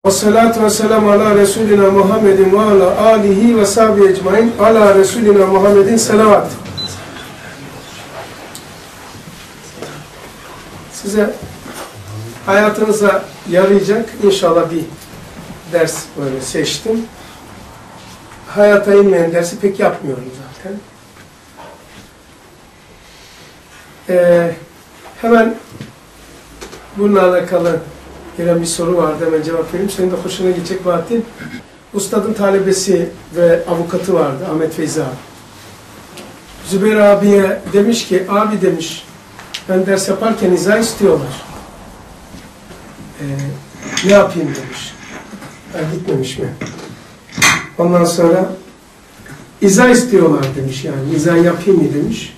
Vessalatu vesselamu ala Resulina Muhammedin ve ala alihi ve sahbihi ecmain ala Resulina Muhammedin selavat. Size hayatınıza yarayacak inşallah bir ders böyle seçtim. Hayata inmeyen dersi pek yapmıyorum zaten. Hemen bununla alakalı gelen bir soru vardı. Hemen cevap vereyim. Senin de hoşuna gidecek Bahattin. Ustadın talebesi ve avukatı vardı. Ahmet Feyzi abi. Zübeyir abiye demiş ki, abi demiş, ben ders yaparken izah istiyorlar. Ne yapayım demiş. Gitmemiş mi? Ondan sonra izah istiyorlar demiş yani. İzah yapayım mı demiş.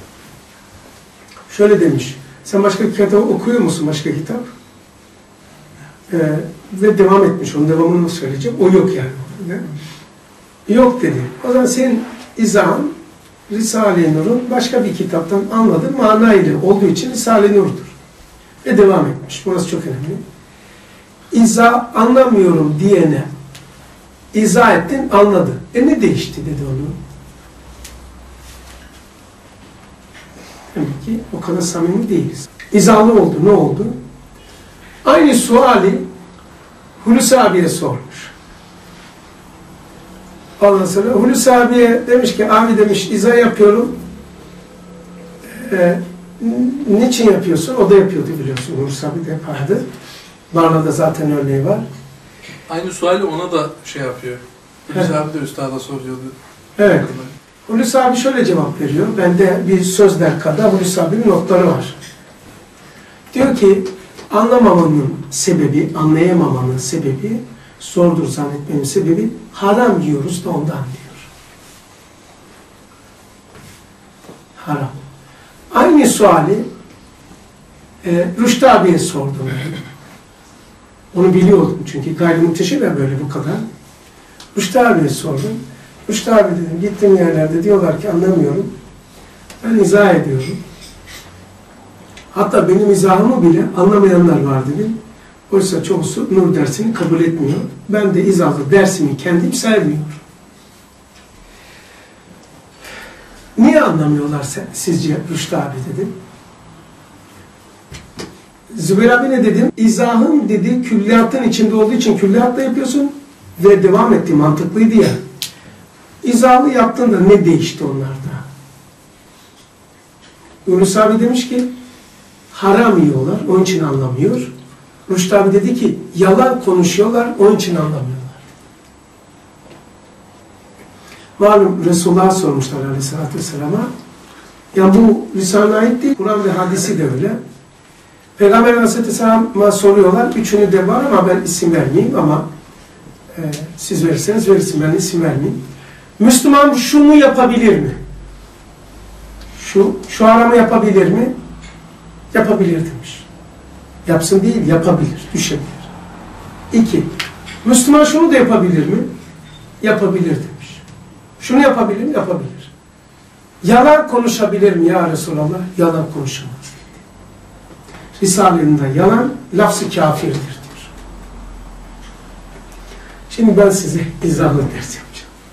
Şöyle demiş. Sen başka kitap okuyor musun? Başka kitap? Ve devam etmiş. Onun devamını söyleyeceğim. O yok yani. Yok dedi. O zaman senin izahın Risale-i Nur'un başka bir kitaptan anladığın manayla olduğu için Risale-i Nur'dur. Ve devam etmiş. Burası çok önemli. İzah anlamıyorum diyene izah ettin, anladı. Ne değişti dedi onu. Demek ki o kadar samimi değiliz. İzahlı oldu. Ne oldu? Aynı suali Hulusi abiye sormuş. Ondan sonra Hulusi abiye demiş ki, abi demiş izah yapıyorum. Niçin yapıyorsun? O da yapıyordu biliyorsun. Hulusi abi de yapardı. Barla'da zaten örneği var. Aynı suali ona da şey yapıyor. Hulusi abi de üstada soruyordu. Evet. Hulusi abi şöyle cevap veriyor. Bende bir sözler kadar Hulusi abinin notları var. Diyor ki, anlamamanın sebebi, anlayamamanın sebebi, zordur zannetmenin sebebi, haram yiyoruz da ondan diyor. Haram. Aynı suali Rüştü abiye sordum. Onu biliyordum çünkü gayrimuhteşem ya böyle bu kadar. Rüştü abiye sordum. Rüştü abi dedim, gittiğim yerlerde diyorlar ki anlamıyorum. Ben izah ediyorum. Hatta benim izahımı bile anlamayanlar var dedim. Oysa çoğusu Nur dersini kabul etmiyor. Ben de izahlı dersimi kendim sevmiyorum. Niye anlamıyorlar sizce Rüştü abi dedim. Zübeyir abi ne dedim? İzahın dedi külliyatın içinde olduğu için külliyatla yapıyorsun ve devam etti, mantıklıydı ya. İzahlı yaptığında ne değişti onlarda? Yunus abi demiş ki haram yiyorlar, onun için anlamıyor. Rüştü abi dedi ki yalan konuşuyorlar, onun için anlamıyorlar. Malum Resulullah'a sormuşlar Aleyhisselatü Vesselam'a. Yani bu Risale'ye ait değil, Kur'an ve hadisi de öyle. Peygamber Aleyhisselam'a soruyorlar, üçünü de var ama ben isim vermeyeyim ama siz verirseniz verirsin, ben isim vermeyeyim. Müslüman şunu yapabilir mi? Şu haramı yapabilir mi? Yapabilir demiş. Yapsın değil, yapabilir, düşebilir. 2. Müslüman şunu da yapabilir mi? Yapabilir demiş. Şunu yapabilir mi? Yapabilir. Yalan konuşabilir mi ya Resulallah? Yalan konuşamaz. Risale'nin yalan, lafz-ı kafirdir diyor. Şimdi ben size izahlı ders yapacağım.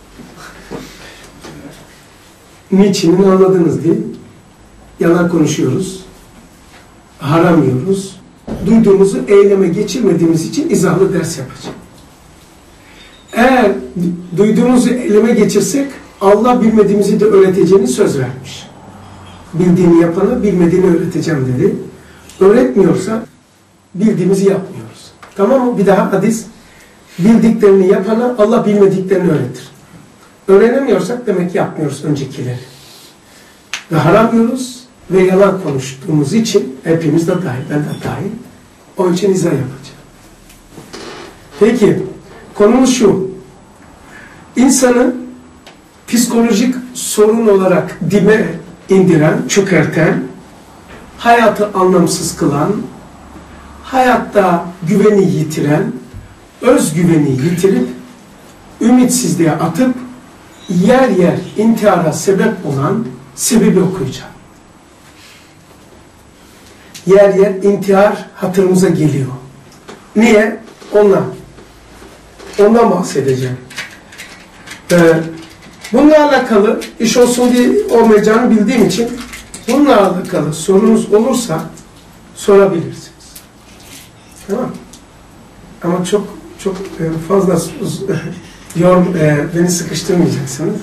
Niçinini anladınız değil mi? Yalan konuşuyoruz, haram yiyoruz, duyduğumuzu eyleme geçirmediğimiz için izahlı ders yapacağım. Eğer duyduğumuzu eyleme geçirsek, Allah bilmediğimizi de öğreteceğini söz vermiş. Bildiğini yapana bilmediğini öğreteceğim dedi. Öğretmiyorsa bildiğimizi yapmıyoruz. Tamam mı? Bir daha hadis. Bildiklerini yapana Allah bilmediklerini öğretir. Öğrenemiyorsak demek ki yapmıyoruz öncekileri. Ve haram yiyoruz ve yalan konuştuğumuz için hepimiz de dahil, ben de dahil. Onun için izah yapacağım. Peki, konumuz şu. İnsanı psikolojik sorun olarak dibe indiren, çökerten, hayatı anlamsız kılan, hayatta güveni yitiren, özgüveni yitirip, ümitsizliğe atıp, yer yer intihara sebep olan sebebi okuyacağım. Yer yer intihar hatırımıza geliyor. Niye? Onlar Ondan bahsedeceğim. Bununla alakalı iş olsun diye olmayacağını bildiğim için bununla alakalı sorunuz olursa sorabilirsiniz. Tamam. Ama çok fazla beni sıkıştırmayacaksınız.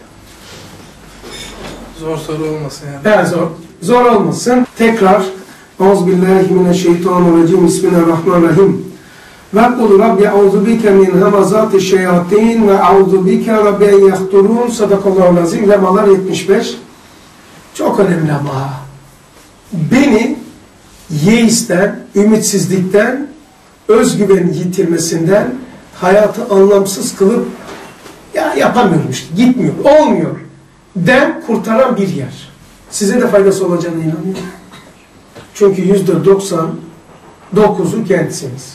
Zor soru olmasın yani. Evet, zor olmasın. Tekrar Euzubillahimineşşeytanirracim. Bismillahirrahmanirrahim. Ve kul Rabbi eûzu bike min hemazâti şeyatîn ve eûzu bike Rabbi en yahturûn. Sadakallahu azim. Lemalar 75. Çok önemli ama. Beni yeisten, ümitsizlikten, özgüven yitirmesinden, hayatı anlamsız kılıp ya yapamıyorum işte, gitmiyor, olmuyor den kurtaran bir yer. Size de faydası olacağına inanıyorum. Çünkü %99'u kendisiniz.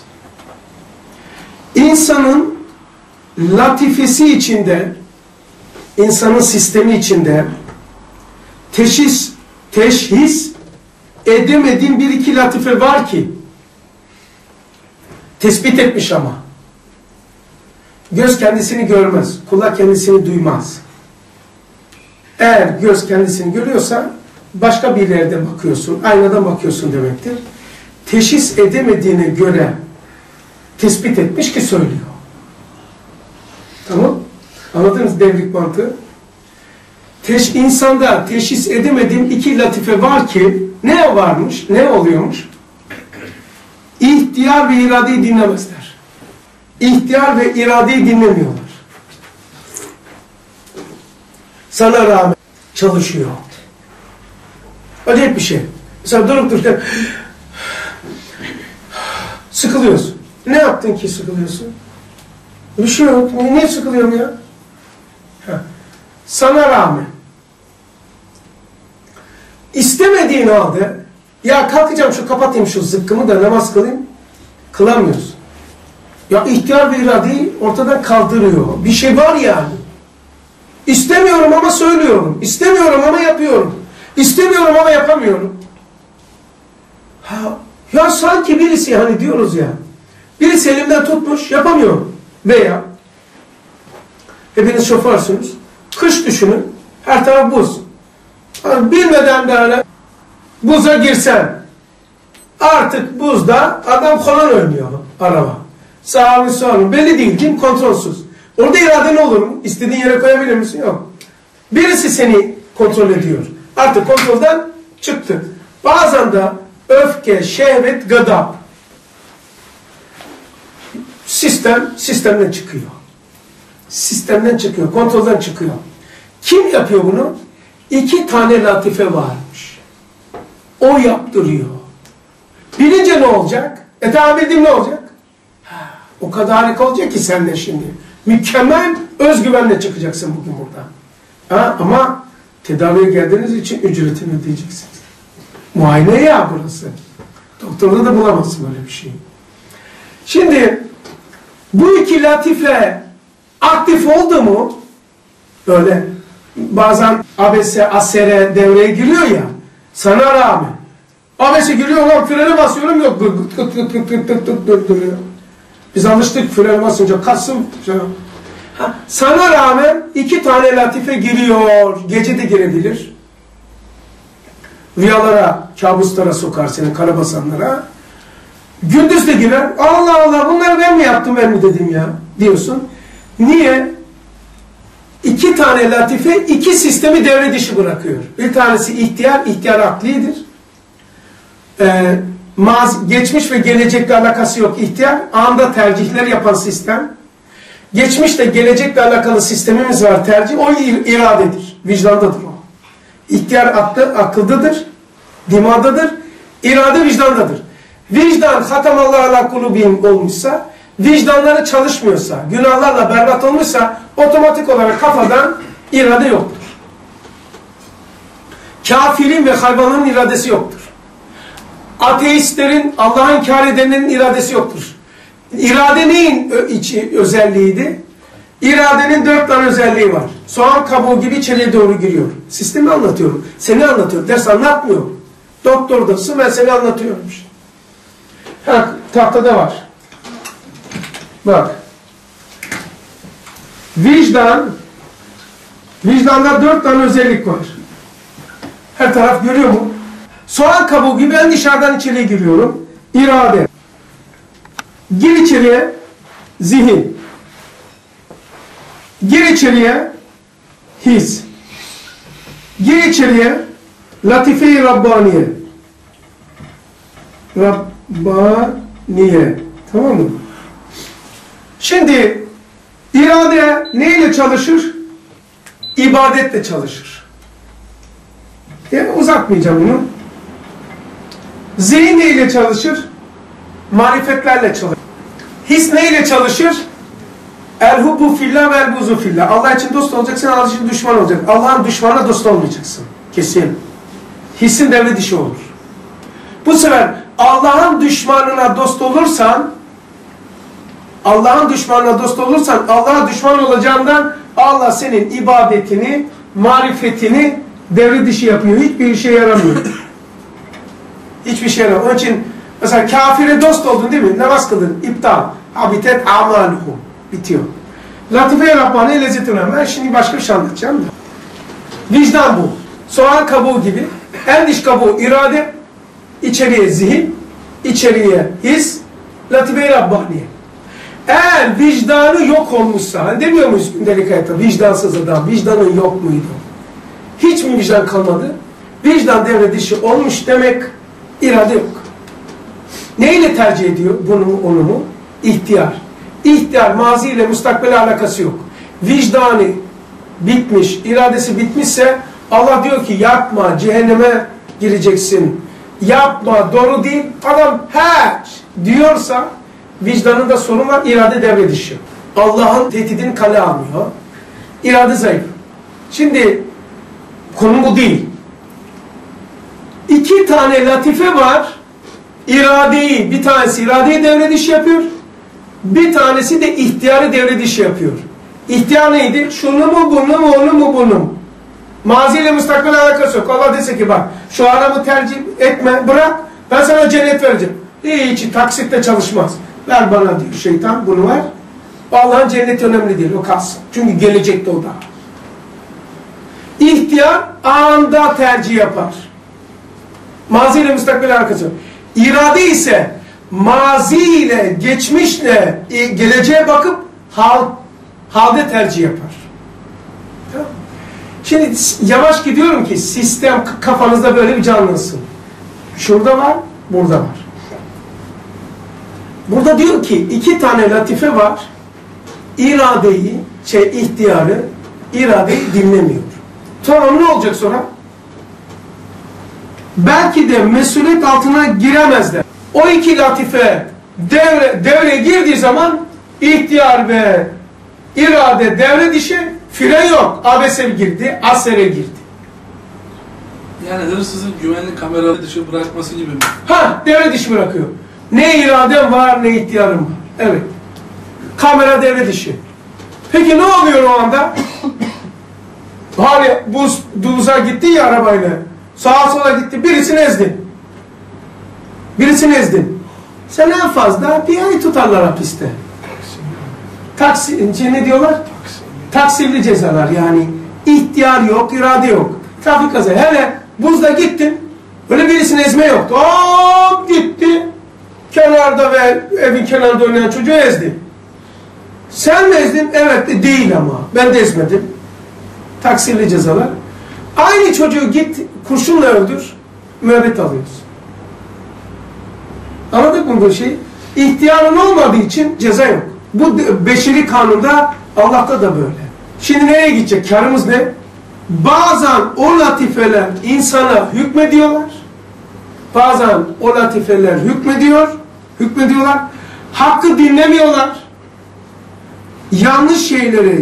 İnsanın latifesi içinde, insanın sistemi içinde teşhis edemediğim bir iki latife var ki tespit etmiş ama göz kendisini görmez, kulak kendisini duymaz. Eğer göz kendisini görüyorsa başka bir yerde bakıyorsun, aynadan bakıyorsun demektir. Teşhis edemediğine göre tespit etmiş ki söylüyor. Tamam? Anladınız devrik mantığı? İnsanda teşhis edemediğim iki latife var ki ne varmış, ne oluyormuş? İhtiyar ve iradeyi dinlemezler. İhtiyar ve iradeyi dinlemiyorlar. Sana rağmen çalışıyor. Acayip bir şey. Mesela durup dururken sıkılıyorsun. Ne yaptın ki sıkılıyorsun? Bir şey yok. Niye sıkılıyorum ya? Sana rağmen istemediğin halde ya kalkacağım şu kapatayım şu zıkkımı da namaz kılayım. Kılamıyorsun. Ya ihtiyar ve iradeyi ortadan kaldırıyor. Bir şey var yani. İstemiyorum ama söylüyorum. İstemiyorum ama yapıyorum. İstemiyorum ama yapamıyorum. Ya sanki birisi hani diyoruz ya. Birisi elimden tutmuş yapamıyorum. Veya hepiniz şoförsünüz. Kış düşünün. Her taraf buz. Yani bilmeden böyle buza girsen artık buzda adam falan oynuyor araba. Sağ mı sol mu belli değil. Kim kontrolsüz. Orada irade ne olur mu? İstediğin yere koyabilir misin? Yok. Birisi seni kontrol ediyor. Artık kontrolden çıktı. Bazen de öfke, şehvet, gadap. Sistemden çıkıyor. Sistemden çıkıyor. Kontrolden çıkıyor. Kim yapıyor bunu? 2 tane latife varmış. O yaptırıyor. Bilince ne olacak? Tamam bildim ne olacak? O kadar harika olacak ki sen de şimdi. Mükemmel özgüvenle çıkacaksın bugün buradan. Ama tedaviye geldiğiniz için ücretini ödeyeceksiniz. Muayene ya burası. Doktorda da bulamazsın böyle bir şey. Şimdi bu 2 latife aktif oldu mu böyle bazen abese, asere devreye giriyor ya sana rağmen. Abese giriyor lan frene basıyorum yok duruyor. Biz alıştık frene basınca Kasım sana rağmen 2 tane latife giriyor. Gece de girebilir. Rüyalara, kabuslara sokar seni karabasanlara. Gündüz de girer. Allah Allah bunları ben mi yaptım ben mi dedim ya diyorsun. Niye? 2 tane latife 2 sistemi devre dışı bırakıyor. Bir tanesi ihtiyar aklidir. Geçmiş ve gelecekle alakası yok. İhtiyar anda tercihler yapan sistem. Geçmişle gelecekle alakalı sistemimiz var tercih. O iradedir. Vicdandadır o. İhtiyar akıldadır. Dimağdadır. İrade vicdandadır. Vicdan hatamallah ala kulubihim olmuşsa, vicdanları çalışmıyorsa, günahlarla berbat olmuşsa otomatik olarak kafadan irade yoktur. Kafirin ve hayvanların iradesi yoktur. Ateistlerin, Allah'ı inkar edenlerin iradesi yoktur. İrade neyin özelliğiydi? İradenin 4 tane özelliği var. Soğan kabuğu gibi içeriye doğru giriyor. Sistemi anlatıyorum. Seni anlatıyorum. Ders anlatmıyor. Doktordasın ben seni anlatıyorum işte. Tahtada var. Bak. vicdan, vicdanda 4 tane özellik var. Her taraf görüyor mu? Soğan kabuğu gibi ben dışarıdan içeriye giriyorum. İrade. Gir içeriye zihin. Gir içeriye his. Gir içeriye latife-i Rabbaniye. Rabbaniye. Tamam mı? Şimdi irade neyle çalışır? İbadetle çalışır. Yani uzatmayacağım bunu. Zihin neyle çalışır? Marifetlerle çalışır. His neyle çalışır? El-hubbu fillah ve el-buzu fillah. Allah için dost olacaksın, Allah için düşman olacaksın. Allah'ın düşmanına dost olmayacaksın. Kesin. Hissin devre dışı olur. Bu sefer Allah'ın düşmanına dost olursan, Allah'a düşman olacağından Allah senin ibadetini, marifetini devre dışı yapıyor. Hiçbir işe yaramıyor. Hiçbir şey yaramıyor. Onun için mesela kafire dost oldun değil mi? Namaz kıldın. İptal. Habitet amaluhum. Bitiyor. Latife-i Rabbani lezzetine. Ben şimdi başka bir şey anlatacağım da. Vicdan bu. Soğan kabuğu gibi. En dış kabuğu irade, içeriye zihin, içeriye his, Latife-i Rabbani. Eğer vicdanı yok olmuşsa, hani demiyor muyuz gündelik hayatta, vicdansız adam, vicdanın yok muydu? Hiç mi vicdan kalmadı? Vicdan devre dışı olmuş demek, irade yok. Neyle tercih ediyor bunu mu, onu mu? İhtiyar. İhtiyar, mazi ile müstakbele alakası yok. Vicdanı bitmiş, iradesi bitmişse Allah diyor ki yapma, cehenneme gireceksin. Yapma, doğru değil. Adam he diyorsa vicdanında sorun var, irade devre dışı. Allah'ın tehdidini kale almıyor. İrade zayıf. Şimdi konu bu değil. 2 tane latife var. İradeyi, bir tanesi iradeyi devre dışı yapıyor. Bir tanesi de ihtiyarı devre dışı yapıyor. İhtiyar neydi? Şunu mu, bunu mu, onu mu, bunu mu? Mazi ile müstakbel alakası yok. Allah dese ki bak, şu adamı tercih etme, bırak, ben sana cennet vereceğim. Hiç taksitle çalışmaz. Ver bana diyor şeytan, bunu ver. Allah'ın cenneti önemli değil, o kalsın. Çünkü gelecekte o da. İhtiyar anında tercih yapar. Mazi ile müstakbel alakası yok. İrade ise mazi ile, geçmişle, geleceğe bakıp halde tercih yapar. Tamam. Şimdi yavaş gidiyorum ki sistem kafanızda böyle bir canlansın. Şurada var, burada var. Burada diyor ki 2 tane latife var. İradeyi, ihtiyarı, iradeyi dinlemiyor. Tamam, ne olacak sonra? Belki de mesuliyet altına giremezler. O 2 latife devreye girdiği zaman ihtiyar ve irade devre dışı, fren yok. Abese girdi, asere girdi. Yani hırsızın güvenlik kameraları dışı bırakması gibi mi? Ha, devre dışı bırakıyor. Ne iradem var, ne ihtiyarım var. Evet. Kamera devre dışı. Peki ne oluyor o anda? Hani buza gitti ya arabayla. Sağa sola gitti. Birisini ezdin. Birisini ezdin. Sen en fazla bir ay tutarlar hapiste. Ne diyorlar? Taksirli cezalar yani. İhtiyar yok, irade yok. Trafik kazası. Hele buzda gittin. Öyle birisini ezme yoktu. Hop gitti. Kenarda ve evin kenarında oynayan çocuğu ezdi. Sen mi ezdin? Evet, değil ama. Ben de ezmedim. Taksirli cezalar. Aynı çocuğu git kurşunla öldür. Müebbet alıyorsun. Anladık mı bu şeyi? İhtiyarın olmadığı için ceza yok. Bu beşeri kanunda, Allah'ta da böyle. Şimdi nereye gidecek? Karımız ne? Bazen o latifeler insana hükmediyorlar. Bazen o latifeler hükmediyorlar. Hakkı dinlemiyorlar. Yanlış şeylere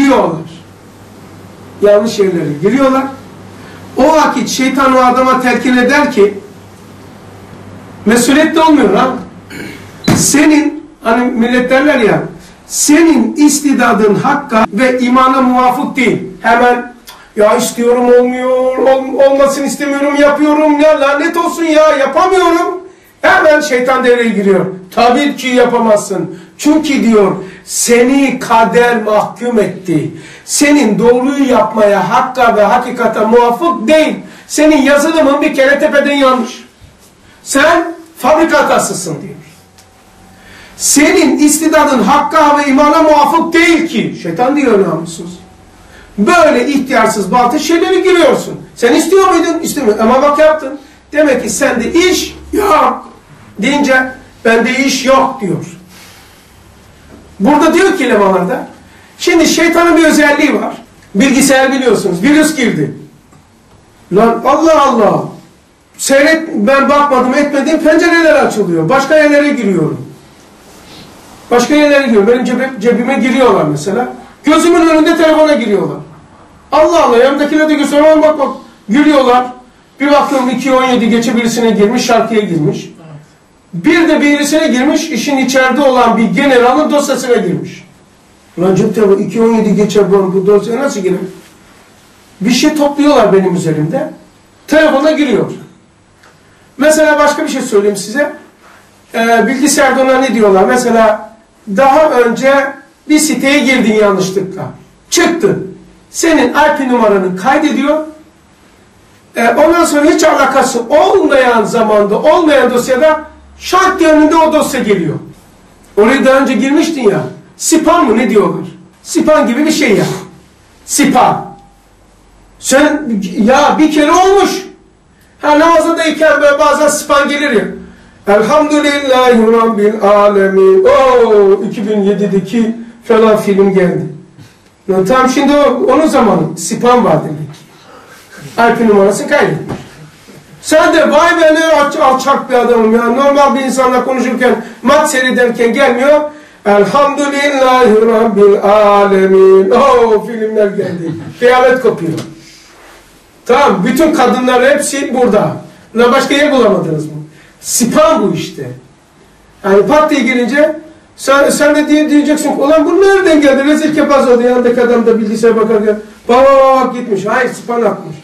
giriyorlar. O vakit şeytan o adama telkin eder ki mesuliyetli olmuyor ha. Senin, hani millet derler ya, senin istidadın hakka ve imana muvafık değil. Hemen ya istiyorum olmuyor, olmasını istemiyorum, yapıyorum, ya lanet olsun ya, yapamıyorum. Hemen şeytan devreye giriyor. Tabii ki yapamazsın. Çünkü diyor, seni kader mahkum etti. Senin doğruyu yapmaya, hakka ve hakikata muvafık değil. Senin yazılımın bir kere tepeden yanlış. Sen fabrika hatasısın diyor. Senin istidadın hakka ve imana muvafık değil ki. Şeytan diyor namussuz. Böyle ihtiyarsız batıl şeyleri giriyorsun. Sen istiyor muydun? İstemiyor. Ama bak yaptın. Demek ki sende iş yok. Deyince bende iş yok diyor. Burada diyor ki lemalarda. Şimdi şeytanın bir özelliği var. Bilgisayar biliyorsunuz. Virüs girdi. Lan Allah Allah. Ben bakmadım etmedim. Pencereler açılıyor. Başka yerlere giriyorum. Başka yerlere giriyorum. Benim cebime giriyorlar mesela. Gözümün önünde telefona giriyorlar. Allah Allah, yanımdakiler de gösteriyor, bak gülüyorlar. Bir baktım 2.17 geçe birisine girmiş, şarkıya girmiş. Bir de birisine girmiş, işin içeride olan bir generalın dosyasına girmiş. Ulan cep telefonu 2.17 geçe bu dosyaya nasıl girer? Bir şey topluyorlar benim üzerimde. Telefona giriyor. Mesela başka bir şey söyleyeyim size. Bilgisayarda ona ne diyorlar? Mesela daha önce bir siteye girdin yanlışlıkla. Çıktın. Senin IP numaranı kaydediyor. Ondan sonra hiç alakası olmayan zamanda, olmayan dosyada şart diye önünde o dosya geliyor. Oraya daha önce girmiştin ya. Spam mı ne diyorlar? Spam gibi bir şey ya. Spam. Sen ya bir kere olmuş. Namazdayken böyle bazen spam gelir ya. Elhamdülillahi Rabbil alemin. 2007'deki falan film geldi. Tam şimdi onun zamanı spam var demek ki. IP numarası kaydetmiş. Sen de vay be ne alçak bir adamım ya. Normal bir insanla konuşurken maç seyrederken gelmiyor. Elhamdülillahi Rabbil alemin. Filmler geldi. Kıyamet kopuyor. Tamam, bütün kadınlar hepsi burada. Başka yer bulamadınız mı? Spam bu işte. Yani pat diye girince sen de diyeceksin, ulan bu nereden geldi? Rezil kepaz oldu. Yanındaki adam da bilgisayar bakarken bak gitmiş. Hayır, spam atmış.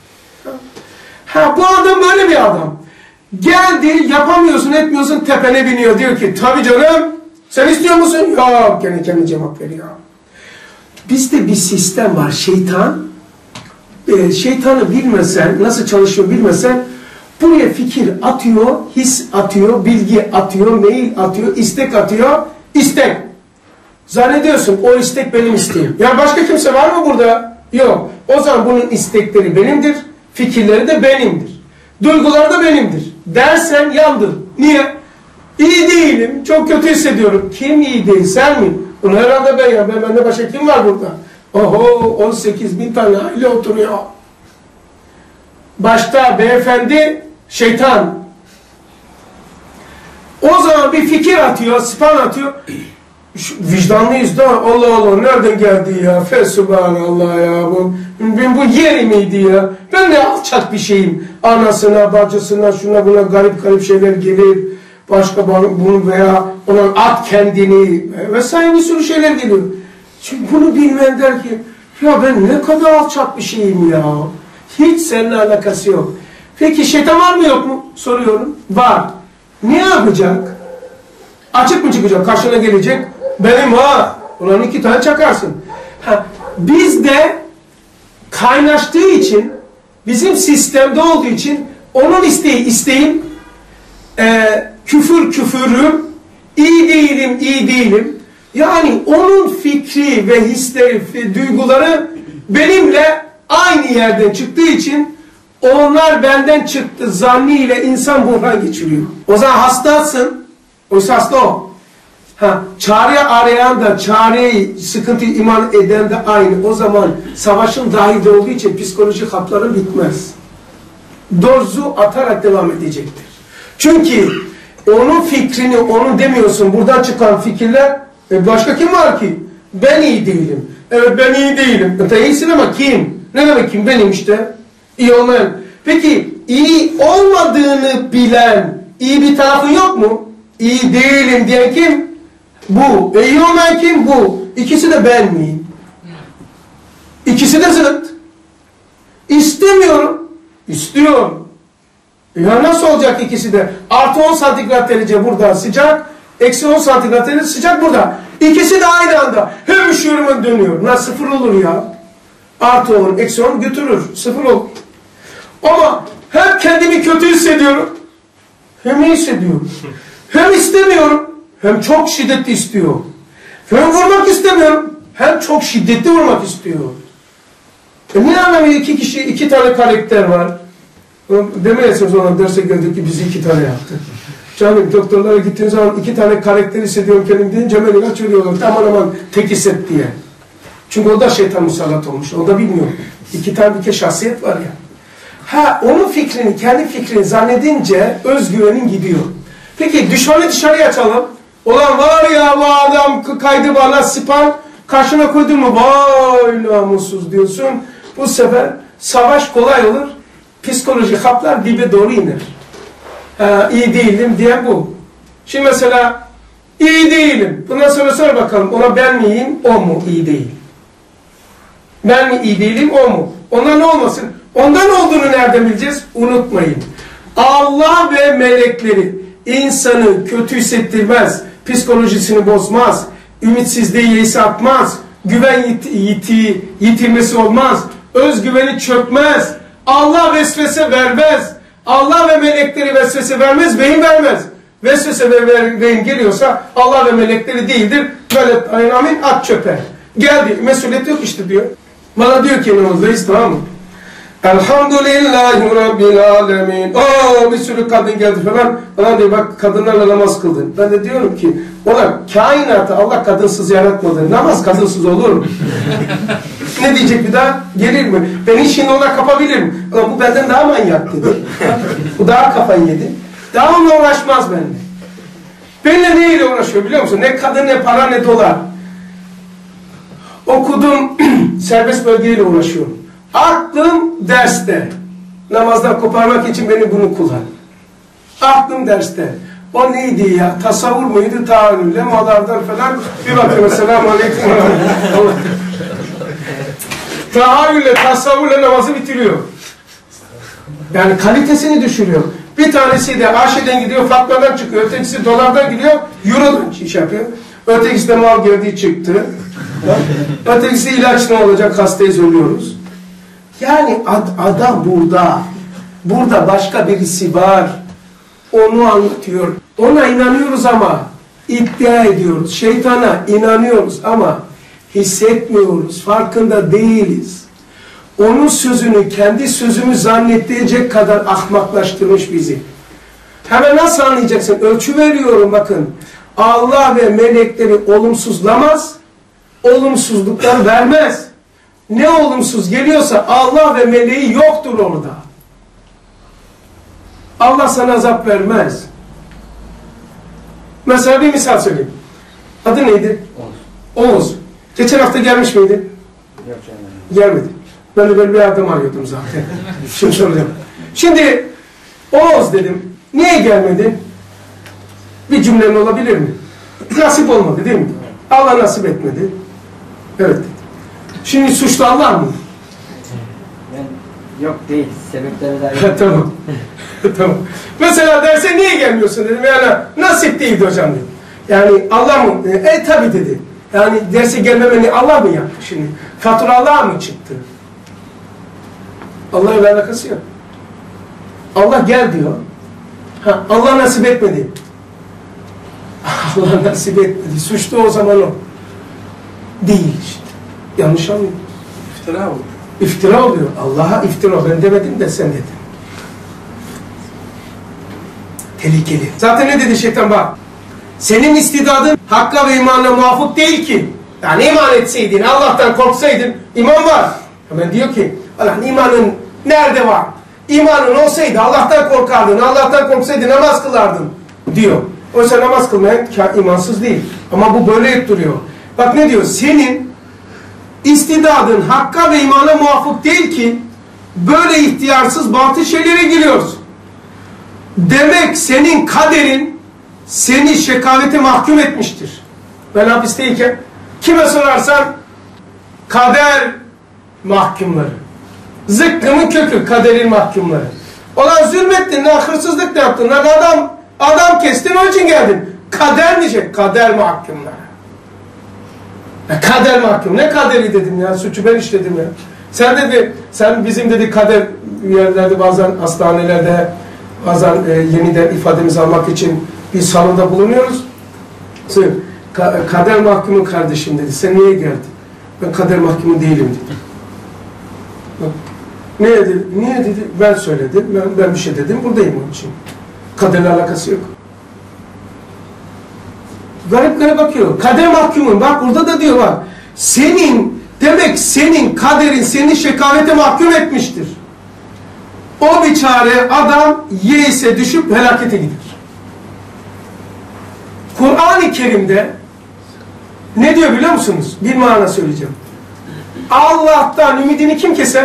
Bu adam böyle bir adam. Geldi, yapamıyorsun, etmiyorsun, tepene biniyor. Diyor ki, tabii canım, sen istiyor musun? Yok, kendi cevap veriyor. Bizde bir sistem var, şeytan. Şeytanı bilmesen, nasıl çalışıyor bilmesen, buraya fikir atıyor, his atıyor, bilgi atıyor, mail atıyor, istek atıyor, istek. Zannediyorsun o istek benim isteğim. Yani başka kimse var mı burada? Yok. O zaman bunun istekleri benimdir, fikirleri de benimdir. Duyguları da benimdir. Dersen yandın. Niye? İyi değilim, çok kötü hissediyorum. Kim iyi değil, sen mi? Bunu herhalde ben ya. Bende başka kim var burada? 18.000 tane aile oturuyor. Başta beyefendi şeytan. O zaman bir fikir atıyor, spam atıyor. Vicdanlıyız da Allah Allah nereden geldi ya? Fesubhanallah ya. Bu yeri miydi ya? Ben de alçak bir şeyim. Anasına, bacısına, şuna buna garip şeyler gelir. Başka bunu veya ona at kendini vesaire bir sürü şeyler geliyor. Çünkü bunu bilmeyen der ki ya ben ne kadar alçak bir şeyim ya. Hiç seninle alakası yok. Peki şeytan var mı yok mu? Soruyorum. Var. Ne yapacak? Açık mı çıkacak? Karşına gelecek. Benim ulan 2 tane çakarsın. Bizde kaynaştığı için, bizim sistemde olduğu için onun isteğim küfürüm, iyi değilim. Yani onun fikri ve hisleri, duyguları benimle aynı yerden çıktığı için onlar benden çıktı zanniyle insan buhran geçiriyor. O zaman hastasın. Oysa hasta o. Çare arayan da çareyi, sıkıntı iman eden de aynı. O zaman savaşın dahilde olduğu için psikolojik hapların bitmez. Dozu atarak devam edecektir. Çünkü onun fikrini, onu demiyorsun. Buradan çıkan fikirler, başka kim var ki? Ben iyi değilim. Evet ben iyi değilim. İyisin ama kim? Ne demek kim? Benim işte. İyi olmayan. Peki iyi olmadığını bilen iyi bir tarafın yok mu? İyi değilim diyen kim? Bu. İyi olmayan kim? Bu. İkisi de ben miyim? İkisi de zıt. İstemiyorum. İstiyorum. Ya nasıl olacak ikisi de? Artı 10 santigrat derece burada sıcak, eksi 10 santigrat derece sıcak burada. İkisi de aynı anda. Hem üşüyorum hem dönüyorum. Lan sıfır olur ya. Artı 10, eksi 10 götürür. Sıfır olur. Ama hem kendimi kötü hissediyorum, hem iyi hissediyorum. Hem istemiyorum, hem çok şiddetli istiyorum. Hem vurmak istemiyorum, hem çok şiddetli vurmak istiyorum. Niye anlamıyor iki tane karakter var? Demeyesiniz ona derse geldik ki bizi 2 tane yaptı. Canım doktorlara gittiğiniz zaman 2 tane karakter hissediyorum kendim deyince beni kaçırıyorlar. Aman tek hisset diye. Çünkü o da şeytan musallat olmuş. O da bilmiyor. 2 tane bir şahsiyet var ya. Onun fikrini, kendi fikrini zannedince özgüvenin gidiyor. Peki düşmanı dışarıya açalım. Ulan var ya bu adam kaydı bana spam. Karşına koydun mu? Vay namussuz diyorsun. Bu sefer savaş kolay olur. Psikoloji haplar dibe doğru iner. İyi değilim diye bu. Şimdi mesela iyi değilim. Bundan sonra sor bakalım. Ona ben miyim? O mu iyi değil? Ben mi iyi değilim? O mu? Ondan ne olmasın? Ondan olduğunu nereden bileceğiz? Unutmayın. Allah ve melekleri insanı kötü hissettirmez. Psikolojisini bozmaz. Ümitsizliği yeisi atmaz. Güven yitirmesi olmaz. Özgüveni çökmez. Allah vesvese vermez. Allah ve melekleri vesvese vermez, beyin vermez. Vesvese ve beyin geliyorsa Allah ve melekleri değildir. Böyle amin at çöpe. Geldi, mesuliyet yok işte diyor. Bana diyor ki namazdayız, tamam mı? Elhamdülillahi Rabbil Alemin. Bir sürü kadın geldi falan. Bana diyor bak kadınlarla namaz kıldın. Ben de diyorum ki ona kainatı Allah kadınsız yaratmadı. Namaz kadınsız olur mu? Ne diyecek bir daha? Gelir mi? Ben işini ona kapabilirim. Ama bu benden daha manyak dedi. Bu daha kafayı yedi. Daha onunla uğraşmaz benimle. Benimle neyle uğraşıyor biliyor musun? Ne kadın, ne para, ne dolar. Okudum, serbest bölgeyle uğraşıyorum. Aklım derste. Namazdan koparmak için beni bunu kullan. Aklım derste. O neydi ya? Tasavvur muydu? Tahammülle, madardan falan. Bir bakıyorum, selamun aleyküm. Tahammülle, tasavvurla namazı bitiriyor. Yani kalitesini düşürüyor. Bir tanesi de Ayşe'den gidiyor, Fatma'dan çıkıyor. Ötekisi dolardan gidiyor, Euro'dan iş yapıyor. Ötekisi de mal girdiği çıktı. Ötekisi ilaç ne olacak? Hastayı zorluyoruz. Yani adam burada. Burada başka birisi var. Onu anlatıyor. Ona inanıyoruz ama iddia ediyoruz. Şeytana inanıyoruz ama hissetmiyoruz. Farkında değiliz. Onun sözünü kendi sözümü zannettirecek kadar ahmaklaştırmış bizi. Hemen nasıl anlayacaksın? Ölçü veriyorum bakın. Allah ve melekleri olumsuzlamaz. Olumsuzluklar vermez. Ne olumsuz geliyorsa Allah ve meleği yoktur orada. Allah sana azap vermez. Mesela bir misal söyleyeyim. Adı neydi? Oğuz. Geçen hafta gelmiş miydi? Gelmedi. Ben de böyle bir yardım arıyordum zaten. Şimdi soracağım. Şimdi Oğuz dedim. Niye gelmedi? Bir cümlen olabilir mi? Nasip olmadı değil mi? Allah nasip etmedi. Evet. Şimdi suçlu Allah mı? Yok değil. Sebepleri de Tamam. Tamam. Mesela derse niye gelmiyorsun dedim. Yani nasip değildi hocam dedim. Yani Allah mı? Tabi dedi. Yani derse gelmemeni Allah mı yaptı şimdi? Fatura Allah mı çıktı? Allah'la alakası yok. Allah gel diyor. Allah nasip etmedi. Allah nasip etmedi. Suçlu o zaman o. Değil işte. Yanlış anlıyor. İftira bu. İftira oluyor. Allah'a iftira. Ben demedim de sen dedin. Tehlikeli. Zaten ne dedi şeytan bak. Senin istidadın hakka ve imana muvafık değil ki. Yani iman etseydin, Allah'tan korksaydın, iman var. Hemen diyor ki, Allah'ın imanın nerede var? İmanın olsaydı Allah'tan korkardın, Allah'tan korksaydın namaz kılardın diyor. Oysa namaz kılmayan imansız değil. Ama bu böyle duruyor. Bak ne diyor? Senin istidadın hakka ve imana muvafık değil ki böyle ihtiyarsız batıl şeylere giriyorsun. Demek senin kaderin seni şekavete mahkum etmiştir. Ben hapisteyken kime sorarsan kader mahkumları. Zıkkımın kökü kaderin mahkumları. Olan zulmettin, hırsızlık da yaptın, adam kestin onun için geldin. Kader diyecek, kader mahkumları. Kader mahkum. Ne kaderi dedim ya, suçu ben işledim ya. Sen dedi, sen bizim dedi kader yerlerde bazen hastanelerde bazen yeniden ifademizi almak için bir salonda bulunuyoruz. Kader mahkumu kardeşim dedi. Sen niye geldin? Ben kader mahkumu değilim dedi. Niye dedi? Niye dedi? Ben söyledim. Ben bir şey dedim. Buradayım onun için. Kaderle alakası yok. Garip bakıyor. Kader mahkumun. Bak burada da diyor bak. Demek senin kaderin seni şekavete mahkum etmiştir. O biçare adam yeise düşüp helakete gider. Kur'an-ı Kerim'de ne diyor biliyor musunuz? Bir mana söyleyeceğim. Allah'tan ümidini kim keser?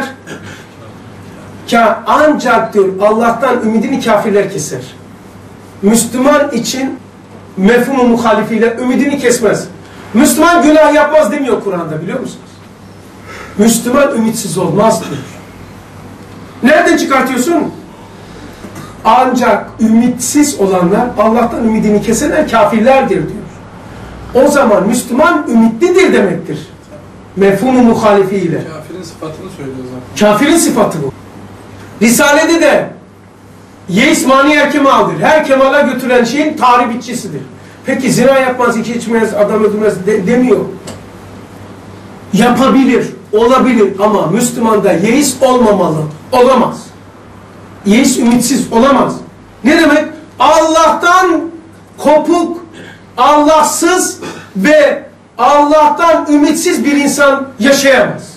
Ancak diyor Allah'tan ümidini kafirler keser. Müslüman için mefhumu muhalifiyle ümidini kesmez. Müslüman günah yapmaz demiyor Kur'an'da biliyor musunuz? Müslüman ümitsiz olmaz diyor. Nereden çıkartıyorsun? Ancak ümitsiz olanlar Allah'tan ümidini kesenler kafirlerdir diyor. O zaman Müslüman ümitlidir demektir. Mefhumu muhalifiyle. Kafirin sıfatını söylüyor zaten. Kafirin sıfatı bu. Risalede de yeis mani her kemaldir. Her kemala götüren şeyin tahribitçisidir. Peki zina yapmaz, içki içmez, adam öldürmez demiyor. Yapabilir, olabilir ama Müslümanda yeis olmamalı. Olamaz. Yeis ümitsiz olamaz. Ne demek? Allah'tan kopuk, Allahsız ve Allah'tan ümitsiz bir insan yaşayamaz.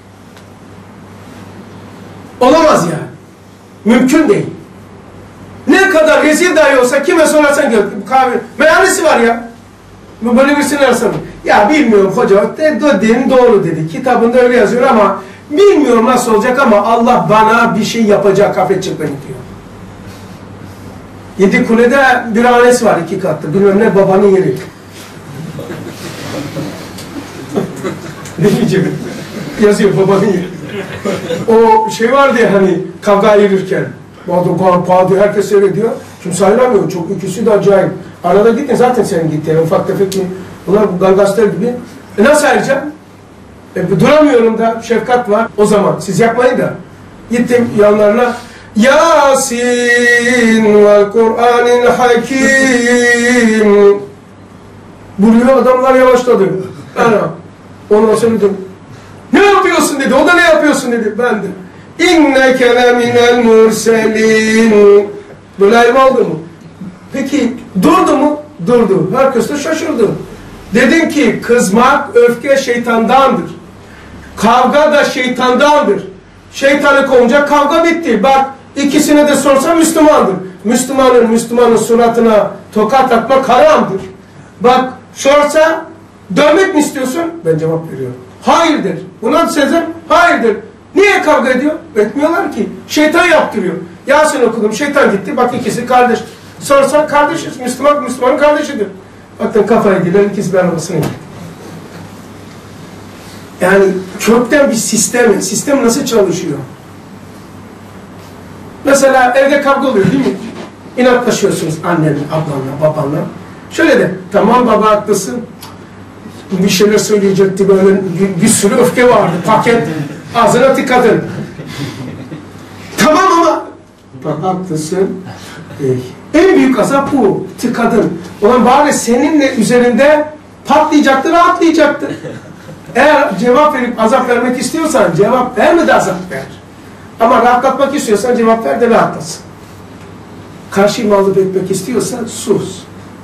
Olamaz yani. Mümkün değil. Ne kadar rezil dahi olsa kime sorarsan gör. Meyhanesi var ya. Böyle birisini arasana. Ya bilmiyorum hoca. Dediğin doğru dedi. Kitabında öyle yazıyor ama bilmiyorum nasıl olacak ama Allah bana bir şey yapacak, affedecek beni diyor. Yedikule'de bir hanesi var 2 katlı. Bilmem ne babanın yeri. Ne diyeceğim? Yazıyor babanın yeri. O şey vardı ya hani kavga ayırırken. Bağdı herkes seyrediyor. Kimse ayrılamıyor. Çok ikisi de acayip. Arada gittin zaten senin gittiğin ufak tefek mi? Bunlar gangaslar gibi. Nasıl ayıracağım? Duramıyorum da şefkat var. O zaman siz yapmayın da. Gittim yanlarına. Yasin ve Kur'anil Hakim. Buraya adamlar yavaşladı. Ondan sonra dedim. Ne yapıyorsun dedi. O da ne yapıyorsun dedi. Ben de. İnneke leminel murselin. Böyle ayrım oldu mu? Peki durdu mu? Durdu. Herkes de şaşırdı. Dedim ki kızmak, öfke şeytandandır. Kavga da şeytandandır. Şeytanı kovunca kavga bitti. Bak ikisine de sorsa Müslümandır. Müslümanın suratına tokat atmak haramdır. Bak sorsa dövmek mi istiyorsun? Ben cevap veriyorum. Hayırdır. Buna sözüm hayırdır. Niye kavga ediyor? Etmiyorlar ki. Şeytan yaptırıyor. Yasin okudum, şeytan gitti. Bak ikisi kardeş. Sorsan kardeşiz. Müslümanın kardeşidir. Bakın kafayı diler, ikisi bir arabasına gitti. Yani kökten bir sistem nasıl çalışıyor? Mesela evde kavga oluyor değil mi? İnatlaşıyorsunuz annenle, ablanla, babanla. Şöyle de, tamam baba haklısın. Bir şeyler söyleyecekti böyle bir sürü öfke vardı. Paket ağzına tıkadın. Tamam ama bak haklısın. En büyük azap bu. Tıkadın. Ulan bari seninle üzerinde patlayacaktı, rahatlayacaktı. Eğer cevap verip azap vermek istiyorsan cevap verme de azap ver. Ama rahatlatmak istiyorsan cevap ver de rahatlasın. Karşıyı mağlup etmek istiyorsan sus.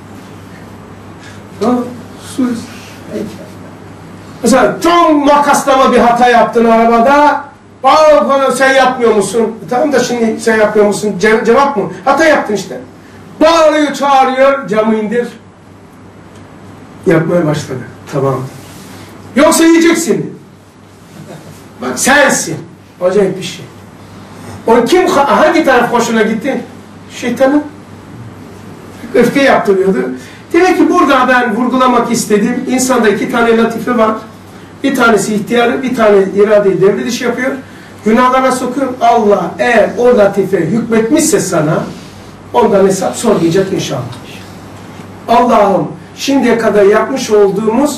Sus. Mesela çok makaslama bir hata yaptın arabada. Bana sen yapmıyor musun? Tamam da şimdi sen yapmıyor musun? Cevap mı? Hata yaptın işte. Bağırıyor, çağırıyor, camı indir. Yapmaya başladı. Tamam. Yoksa yiyeceksin. Bak sensin. Acayip bir şey. O kim, hangi taraf hoşuna gitti? Şeytanın. Öfke yaptırıyordu. Demek ki burada ben vurgulamak istedim. İnsanda 2 tane latife var. Bir tanesi ihtiyarı, bir tane iradeyi devre dışı yapıyor. Günahlara sokuyor. Allah eğer o latife hükmetmişse sana ondan hesap sormayacak inşallah. Allah'ım şimdiye kadar yapmış olduğumuz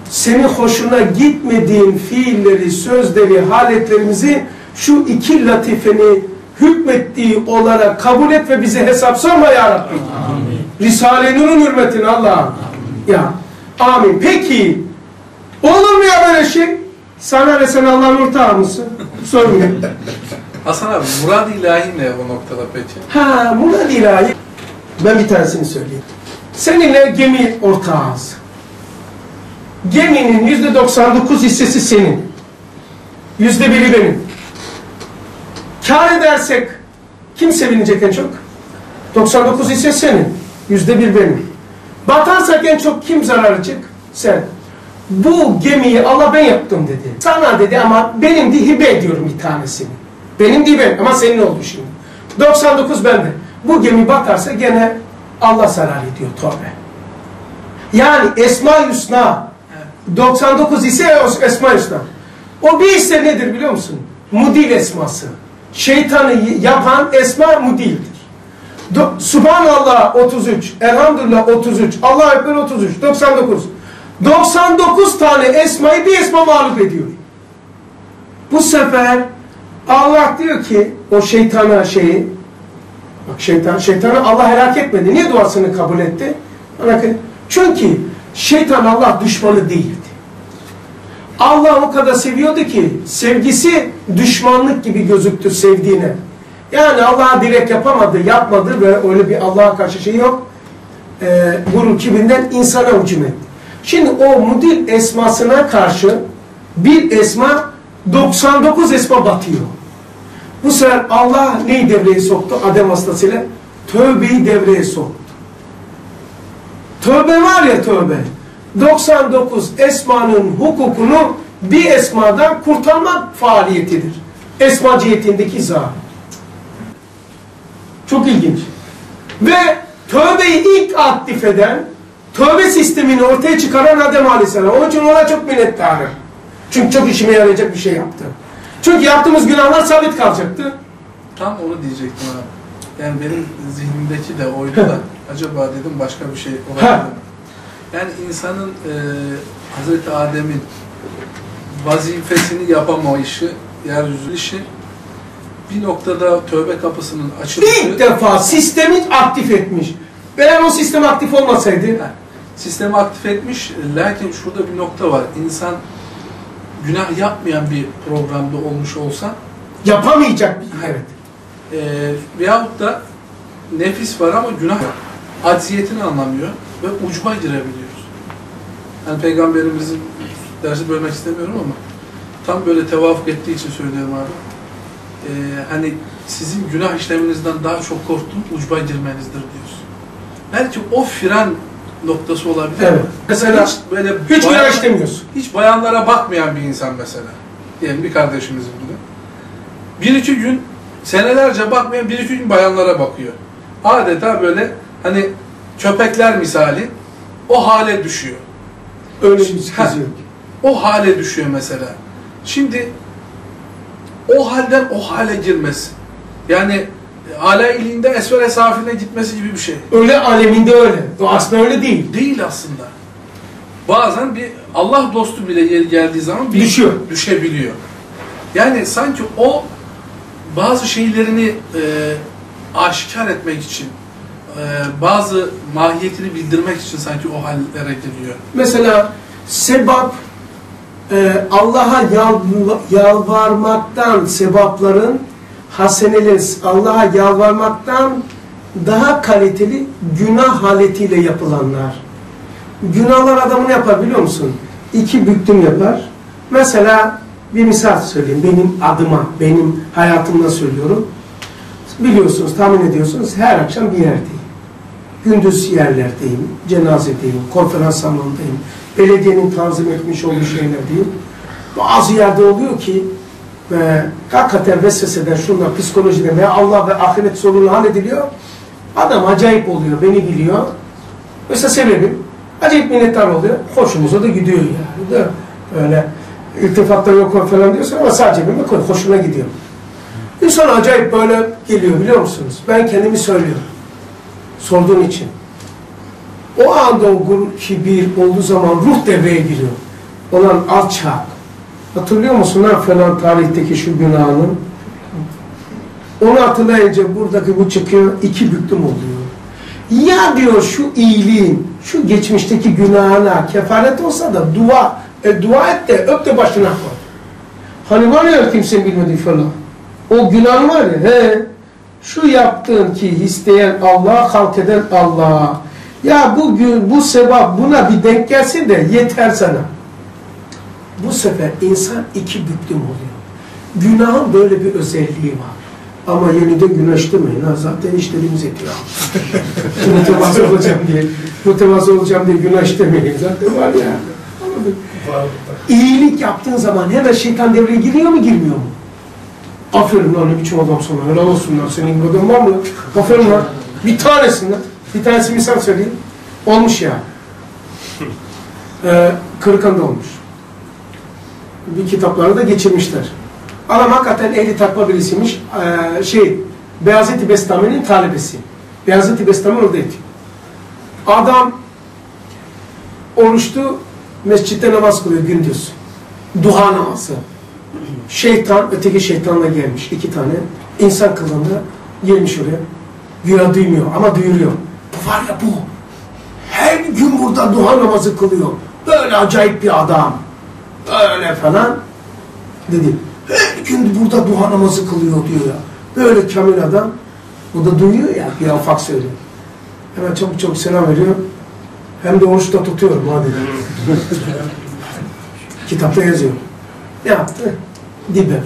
senin hoşuna gitmediğin fiilleri, sözleri, haletlerimizi şu iki latifeni hükmettiği olarak kabul et ve bize hesap sorma ya Rabbi. Amin. Risale-i Nur'un hürmetine Allah'ım. Ya, amin. Peki, olur mu ya böyle şey? Sana ve sen Allah'ın ortağı mısın? Sormuyor. Hasan abi, murad-ı ilahi ne o noktada peki? Ha, murad-ı ilahi. Ben bir tanesini söyleyeyim. Seninle gemi ortağız. Geminin %99 hissesi senin. %1'i benim. Kâr edersek kim sevinecek en çok? 99 hisse senin. %1 benim. Batarsak en çok kim zarar edecek? Sen. Bu gemiyi Allah ben yaptım dedi. Sana dedi ama benim de hibe ediyorum bir tanesini. Benim değil ben ama senin oldu şimdi. 99 bende. Bu gemi batarsa gene Allah zarar ediyor. Tövbe. Yani Esma-i Hüsna 99 ise Esma-i Hüsna. O bir ise nedir biliyor musun? Mudil esması. Şeytanı yapan esma mudildir. Subhanallah 33, Elhamdülillah 33, Allahu Ekber 33, 99. 99 tane esmayı bir esma mağlup ediyor. Bu sefer Allah diyor ki o şeytana bak şeytanı Allah helak etmedi. Niye duasını kabul etti? Çünkü şeytan Allah düşmanı değildi. Allah o kadar seviyordu ki sevgisi düşmanlık gibi gözüktü sevdiğine. Yani Allah'a direkt yapmadı ve öyle bir Allah'a karşı şey yok. Gurur kibrinden insana hücum etti. Şimdi o mudil esmasına karşı bir esma 99 esma batıyor. Bu sefer Allah neyi devreye soktu? Adem hastasıyla tövbeyi devreye soktu. Tövbe var ya tövbe. 99 esmanın hukukunu bir esmadan kurtarmak faaliyetidir. Esma cihetindeki izah. Çok ilginç. Ve tövbeyi ilk aktif eden, tövbe sistemini ortaya çıkaran Adem Aleyhisselam. Onun için ona çok minnettarım. Çünkü çok işime yarayacak bir şey yaptı. Çünkü yaptığımız günahlar sabit kalacaktı. Tam onu diyecektim abi. Yani benim zihnimdeki de oydu da acaba dedim başka bir şey olabilir mi? Yani insanın Hazreti Adem'in vazifesini yapamayışı, yeryüzü işi bir noktada tövbe kapısının açılışı... İlk defa sistemi aktif etmiş. Eğer o sistem aktif olmasaydı... Sistemi aktif etmiş, lakin şurada bir nokta var. İnsan günah yapmayan bir programda olmuş olsa... Yapamayacak bir evet. Veyahut da nefis var ama günah yok. Acziyetini anlamıyor ve ucuma girebiliyoruz. Yani Peygamberimizin dersi bölmek istemiyorum ama tam böyle tevafuk ettiği için söylüyorum abi. Hani sizin günah işleminizden daha çok korktuğum ucuma girmenizdir diyorsun. Belki o fren noktası olabilir. Evet. Mesela hiç günah işlemiyorsun. Hiç bayanlara bakmayan bir insan mesela. Diyelim bir kardeşimizin gibi. Bir iki gün senelerce bakmayan bir iki gün bayanlara bakıyor. Adeta böyle hani köpekler misali o hale düşüyor. Öyle bir sıkıntı yok. O hale düşüyor mesela. Şimdi o halden o hale girmesi. Yani aleyhinde esvele safiline gitmesi gibi bir şey. Öyle aleminde öyle. O aslında öyle değil. Değil aslında. Bazen bir Allah dostu bile yeri geldiği zaman düşebiliyor. Yani sanki o bazı şeylerini aşikar etmek için, bazı mahiyetini bildirmek için sanki o hallere giriyor. Mesela sebap Allah'a yalvarmaktan sebapların hasenelerin Allah'a yalvarmaktan daha kaliteli günah haletiyle yapılanlar. Günahlar adamı ne yapar biliyor musun? İki büktüm yapar. Mesela bir misal söyleyeyim. Benim adıma, benim hayatımda söylüyorum. Biliyorsunuz, tahmin ediyorsunuz her akşam bir yerdeyim. Gündüz yerlerdeyim, cenazedeyim, konferans salonundayım. Belediyenin tanzim etmiş olduğu şeylerdeyim. Bazı yerde oluyor ki hakikaten vesveseden, şundan, psikolojiden veya Allah ve ahiret sorunu hallediliyor. Adam acayip oluyor, beni biliyor. Mesela sebebim acayip minnettar oluyor. Hoşumuza da gidiyor yani. De öyle iltifatlar yok falan diyorsun ama sadece benim hoşuma gidiyor. İnsan acayip böyle geliyor biliyor musunuz? Ben kendimi söylüyorum. Sorduğun için. O anda o gurur, kibir olduğu zaman ruh devreye giriyor. olan alçak. Hatırlıyor musun lan falan tarihteki şu günahını? Onu hatırlayınca buradaki bu çıkıyor, iki büklüm oluyor. Ya diyor şu iyiliğin, şu geçmişteki günahına kefaret olsa da dua et de öp de başına koy. Hani var ya kimsenin bilmediği falan. O günah var ya, şu yaptığın ki isteyen Allah, halk eden Allah. Ya bugün bu sevap buna bir denk gelsin de yeter sana. Bu sefer insan iki büklüm oluyor. Günahın böyle bir özelliği var. Ama yeniden günah işlemeyin. Zaten işlerimiz ediyor. Mütevazı olacağım diye. Mütevazı olacağım diye günah işlemeyin. Zaten var ya. İyilik yaptığın zaman hemen şeytan devreye giriyor mu girmiyor mu? Aferin lan ne biçim adam sana. Helal olsun lan. Senin gödün var mı? Aferin lan. Bir tanesinden. Bir tanesi misal söyleyeyim. Olmuş ya. Kırıkan'da olmuş. Bir kitapları da geçirmişler. Adam hakikaten ehli takva birisiymiş. Beyazıt-ı Bestami'nin talebesi. Beyazıt-ı Bestami orada yetiyor. Adam oruçtu, mescitte namaz kılıyor gündüz. Duha namazı. Şeytan, öteki şeytanla gelmiş. 2 tane. İnsan kılığında gelmiş oraya. Güya duymuyor ama duyuruyor. Bu var ya bu. Her gün burada duha namazı kılıyor. Böyle acayip bir adam. Böyle falan. Dedi. Her gün burada duha namazı kılıyor diyor ya. Böyle kamil adam. O da duyuyor ya. Bir afak söylüyor. Hemen çabuk çabuk selam veriyor. Hem de oruçta tutuyorum hadi. Kitapta yazıyor. Ne yaptı? Dibe.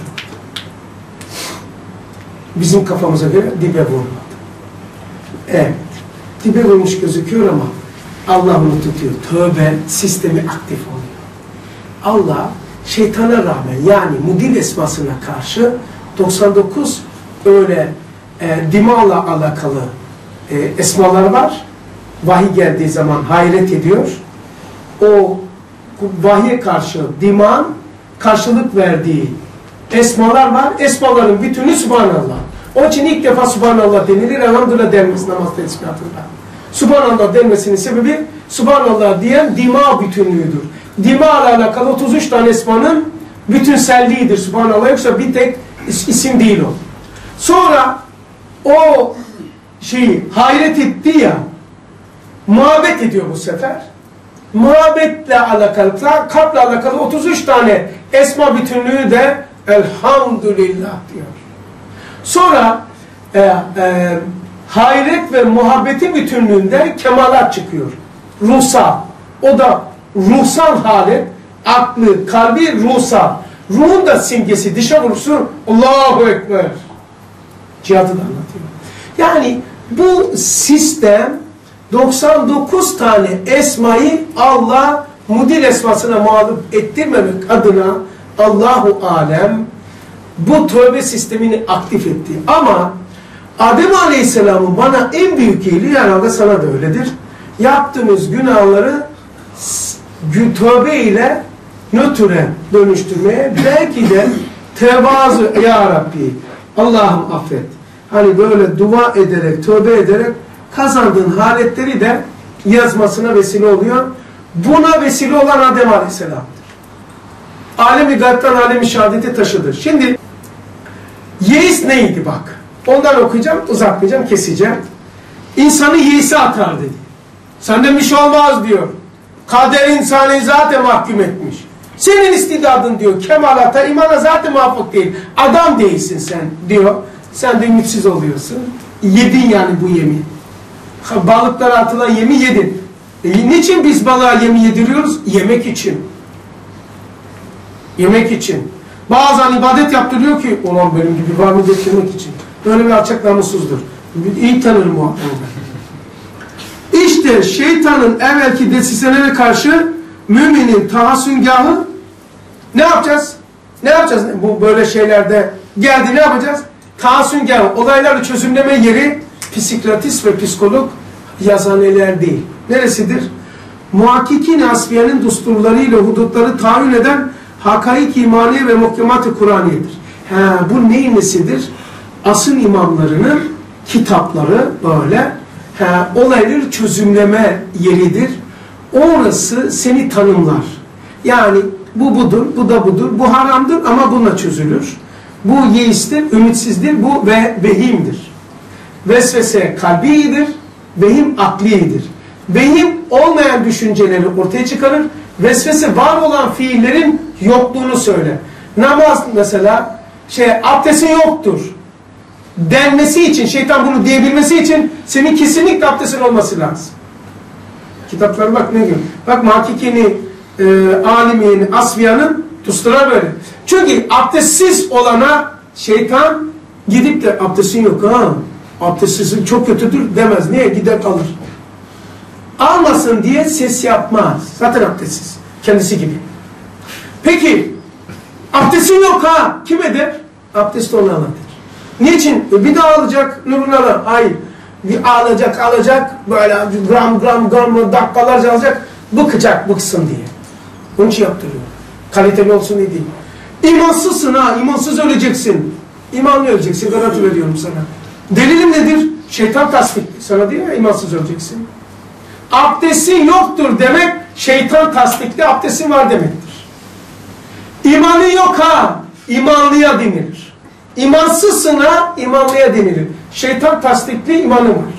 Bizim kafamıza göre dibe vurmadı. Evet. Dibe vurmuş gözüküyor ama Allah onu tutuyor. Tövbe sistemi aktif oluyor. Allah şeytana rağmen yani mudil esmasına karşı 99 öyle dimağla alakalı esmalar var. Vahiy geldiği zaman hayret ediyor. O vahye karşı dimağın karşılık verdiği esmalar var. Esmaların bütünü Subhanallah. Onun için ilk defa Subhanallah denilir. Elhamdülillah denmez namaz tesbihatında. Subhanallah denmesinin sebebi Subhanallah diyen dima bütünlüğüdür. Dima ile alakalı 33 tane esmanın bütünselliğidir Subhanallah. Yoksa bir tek isim değil o. Sonra o hayret etti ya, muhabbet ediyor bu sefer. Muhabbetle alakalı, kalple alakalı 33 tane esma bütünlüğü de elhamdülillah diyor. Sonra hayret ve muhabbetin bütünlüğünde kemalat çıkıyor. Ruhsal. O da ruhsal halet, aklı, kalbi ruhsal. Ruhun da simgesi, dışa vurursun. Allahu Ekber. Cihadı da anlatıyor. Yani bu sistem 99 tane esmayı Allah mudil esmasına mağlup ettirmemek adına Allahu alem bu tövbe sistemini aktif etti. Ama Adem Aleyhisselam'ın bana en büyük iyiliği herhalde sana da öyledir. Yaptığımız günahları tövbe ile nötre dönüştürmeye belki de tevazu ya Rabbi Allah'ım affet. Hani böyle dua ederek, tövbe ederek kazandığın haletleri de yazmasına vesile oluyor. Buna vesile olan Adem Aleyhisselam'dır. Alem-i gaybtan alem-i şehadete taşıdır. Şimdi yeis neydi bak. Ondan okuyacağım, uzatmayacağım, keseceğim. İnsanı yeise atar dedi. Senden bir şey olmaz diyor. Kader insanı zaten mahkum etmiş. Senin istidadın diyor kemalata, imana zaten muvaffak değil. Adam değilsin sen diyor. Sen de ümitsiz oluyorsun. Yedin yani bu yemi. Balıklara atılan yemi yedin. Niçin biz balığa yemi yediriyoruz? Yemek için. Yemek için. Bazen ibadet yaptırıyor ki ulan benim gibi var mı getirmek için. Böyle bir alçak namussuzdur. İyi tanırım o adamı. İşte şeytanın evvelki desiselere karşı müminin tahassüngahı ne yapacağız? Ne yapacağız? Bu böyle şeylerde geldi ne yapacağız? Tahassüngahı, olayları çözümleme yeri psikiyatrist ve psikolog yazaneler değil. Neresidir? Muhakkikin asfiyenin düsturlarıyla hudutları tayin eden hakaik imaniye ve muhkemat-ı Kur'aniyedir. Bu neyin nesidir? Asıl imamlarının kitapları böyle olayları çözümleme yeridir. Orası seni tanımlar. Yani bu budur, bu da budur, bu haramdır ama bununla çözülür. Bu yeistir, ümitsizdir, bu vehimdir. Vesvese kalbidir, vehim aklidir. Vehim olmayan düşünceleri ortaya çıkarır, vesvese var olan fiillerin yokluğunu söyler. Namaz mesela, abdestin yoktur denmesi için, şeytan bunu diyebilmesi için senin kesinlikle abdestin olması lazım. Kitaplara bak ne diyor? Bak Mahkikini, Alimiye'nin, Asfiya'nın tustura böyle. Çünkü abdestsiz olana şeytan gidip de abdestin yok ha, abdestsizin çok kötüdür demez. Niye? Gider alır. Almasın diye ses yapmaz. Zaten abdestsiz. Kendisi gibi. Peki abdestin yok ha, kim eder? Abdesti onu alır. Niçin? Bir daha alacak, nurunu alır. Hayır. Bir alacak, böyle gram dakikalarca alacak, bıksın diye. Onun için yaptırıyor. Kaliteli olsun diye değil. İmansızsın ha, imansız öleceksin. İmanlı öleceksin, garanti veriyorum sana. Delilim nedir? Şeytan tasdikli. Sana diyor ya, imansız öleceksin. Abdestin yoktur demek, şeytan tasdikli, abdestin var demektir. İmanı yok ha, imanlıya denilir. İmansızsın ha, imanlıya denilir. Şeytan tasdikli, imanı var.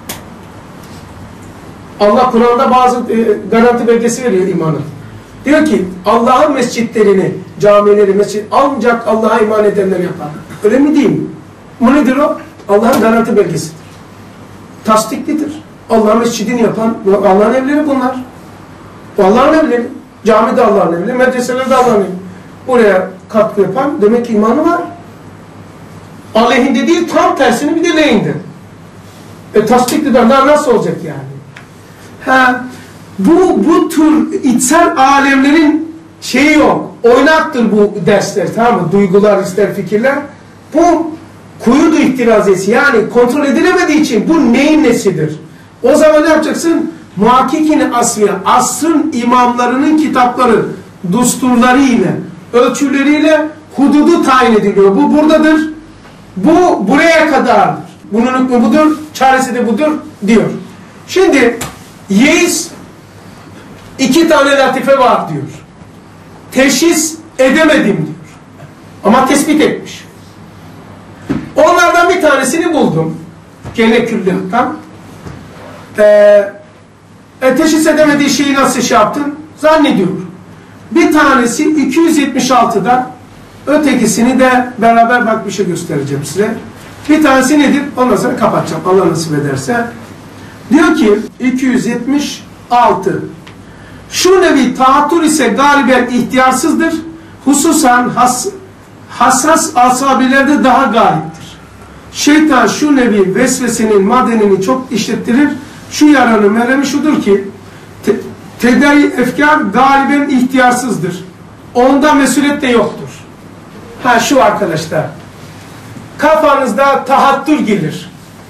Allah Kur'an'da bazı garanti belgesi veriyor imanı. Diyor ki Allah'ın mescitlerini, camileri, mescid ancak Allah'a iman edenler yapar. Öyle mi değil mi? Bu nedir o? Allah'ın garanti belgesidir. Tasdiklidir. Allah'ın mescidini yapan, Allah'ın evleri bunlar. Allah'ın evleri. Camide Allah'ın evleri, medreselerde Allah'ın evleri. Buraya katkı yapan demek ki imanı var. Aleyhinde değil, tam tersini bir de lehinde. Tasdiklidir. Nasıl olacak yani? Bu tür içsel alemlerin şeyi yok. Oynaktır bu dersler, tamam mı? Duygular, ister fikirler. Bu kuyudu ihtirazesi. Yani kontrol edilemediği için bu neyin nesidir? O zaman ne yapacaksın? Muhakkikini asfiya, asrın imamlarının kitapları, dusturlarıyla, ölçüleriyle hududu tayin ediliyor. Bu buradadır. Bu buraya kadardır. Bunun hükmü budur, çaresi de budur diyor. Şimdi yeis 2 tane latife var diyor. Teşhis edemedim diyor. Ama tespit etmiş. Onlardan bir tanesini buldum. Gene külliyattan. Teşhis edemediği şeyi nasıl şey yaptın? Zannediyorum. Bir tanesi 276'da, ötekisini de beraber bak bir şey göstereceğim size. Bir tanesi nedir? Ondan sonra kapatacağım. Allah nasip ederse. Diyor ki 276. Şu nevi tahattür ise galiben ihtiyarsızdır. Hususan hassas asabilerde daha galiptir. Şeytan şu nevi vesvesenin madenini çok işlettirir. Şu yaranın merhemi şudur ki tedavi efkar galiben ihtiyarsızdır. Onda mesuliyet de yoktur. Şu arkadaşlar. Kafanızda tahattür gelir.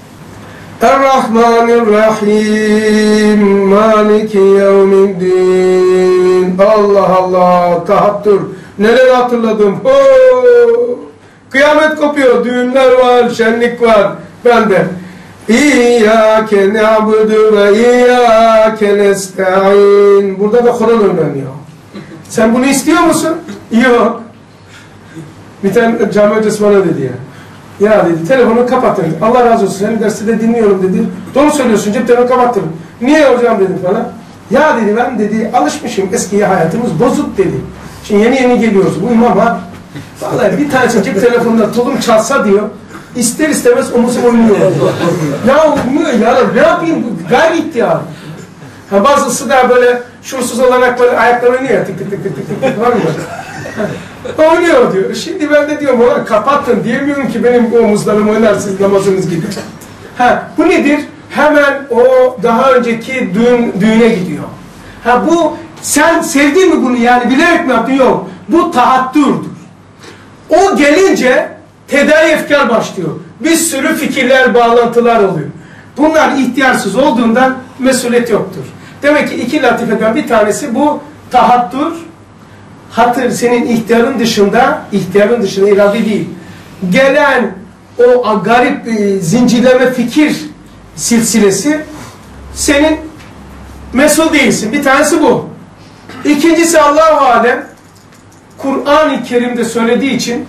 Er-Rahmanir-Rahim Maliki yevmiddin. Allah Allah, tahattür. Neler hatırladım. Kıyamet kopuyor. Düğünler var, şenlik var. Ben de İyyâke ne'abudu ve iyyâke nesta'in. Burada da Kur'an öğreniyor. Sen bunu istiyor musun? Yok. Bir tane cami hocası bana dedi ya. Ya dedi, telefonu kapatın. Allah razı olsun, senin dersi de dinliyorum dedi. Doğru söylüyorsun, cep telefonu kapattım. Niye hocam dedim falan. Ya dedi, ben dedi, alışmışım, eski hayatımız bozuk dedi. Şimdi yeni geliyoruz, bu imam ha. Vallahi bir tanesi cep telefonunda tulum çalsa diyor, ister istemez omuzum oynuyor. Ya ne yapayım, gayri ihtiyar. Bazısı da böyle şuursuz olarak böyle ayakları oynuyor ya, tık tık tık tık tık tık var mı? Oynuyor diyor. Şimdi ben de diyorum ona kapatın diyemiyorum ki benim omuzlarım oynar, siz namazınız gider. Bu nedir? Hemen o daha önceki düğüne gidiyor. Bu sen sevdin mi bunu yani bilerek mi yaptın? Yok. Bu tahattürdür. O gelince tedavi efkar başlıyor. Bir sürü fikirler, bağlantılar oluyor. Bunlar ihtiyarsız olduğundan mesuliyet yoktur. Demek ki 2 latifeden bir tanesi bu tahattür. Hatır senin ihtiyarın dışında irade değil. Gelen o garip zincirleme fikir silsilesi senin mesul değilsin. Bir tanesi bu. İkincisi Allah-u Alem Kur'an-ı Kerim'de söylediği için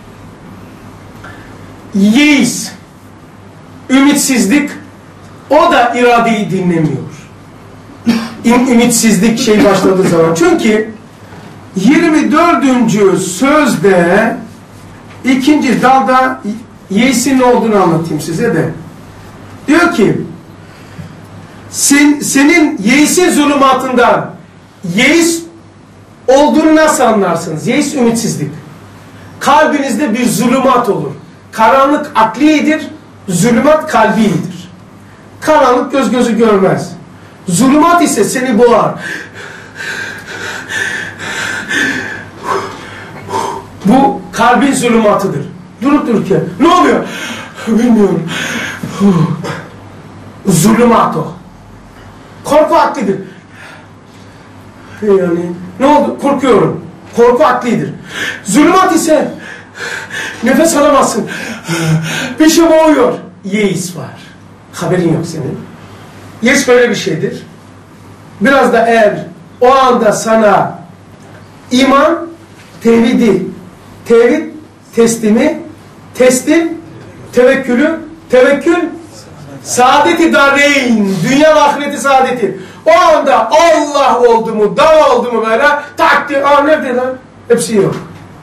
yeis, ümitsizlik, o da iradeyi dinlemiyor. Ümitsizlik şey başladığı zaman. Çünkü 24. sözde ikinci dalda yeisin ne olduğunu anlatayım size de. Diyor ki senin yeisin zulümatından yeis olduğunu nasıl anlarsınız? Yeis ümitsizlik. Kalbinizde bir zulümat olur. Karanlık aklidir, zulümat kalbidir. Karanlık göz gözü görmez. Zulümat ise seni boğar. Bu kalbin zulümatıdır. Durup dururken ne oluyor? Bilmiyorum. Zulümat o. Korku aklidir. Yani ne oldu? Korkuyorum. Korku aklidir. Zulümat ise nefes alamazsın. Bir şey boğuyor. Yeis var. Haberin yok senin. Yeis böyle bir şeydir. Biraz da eğer o anda sana iman, tevhid, teslimi, teslim, tevekkül, saadet-i dareyn, dünya ve ahireti saadeti. O anda Allah oldu mu, dava oldu mu böyle takdir, nerede lan? Hepsi yok.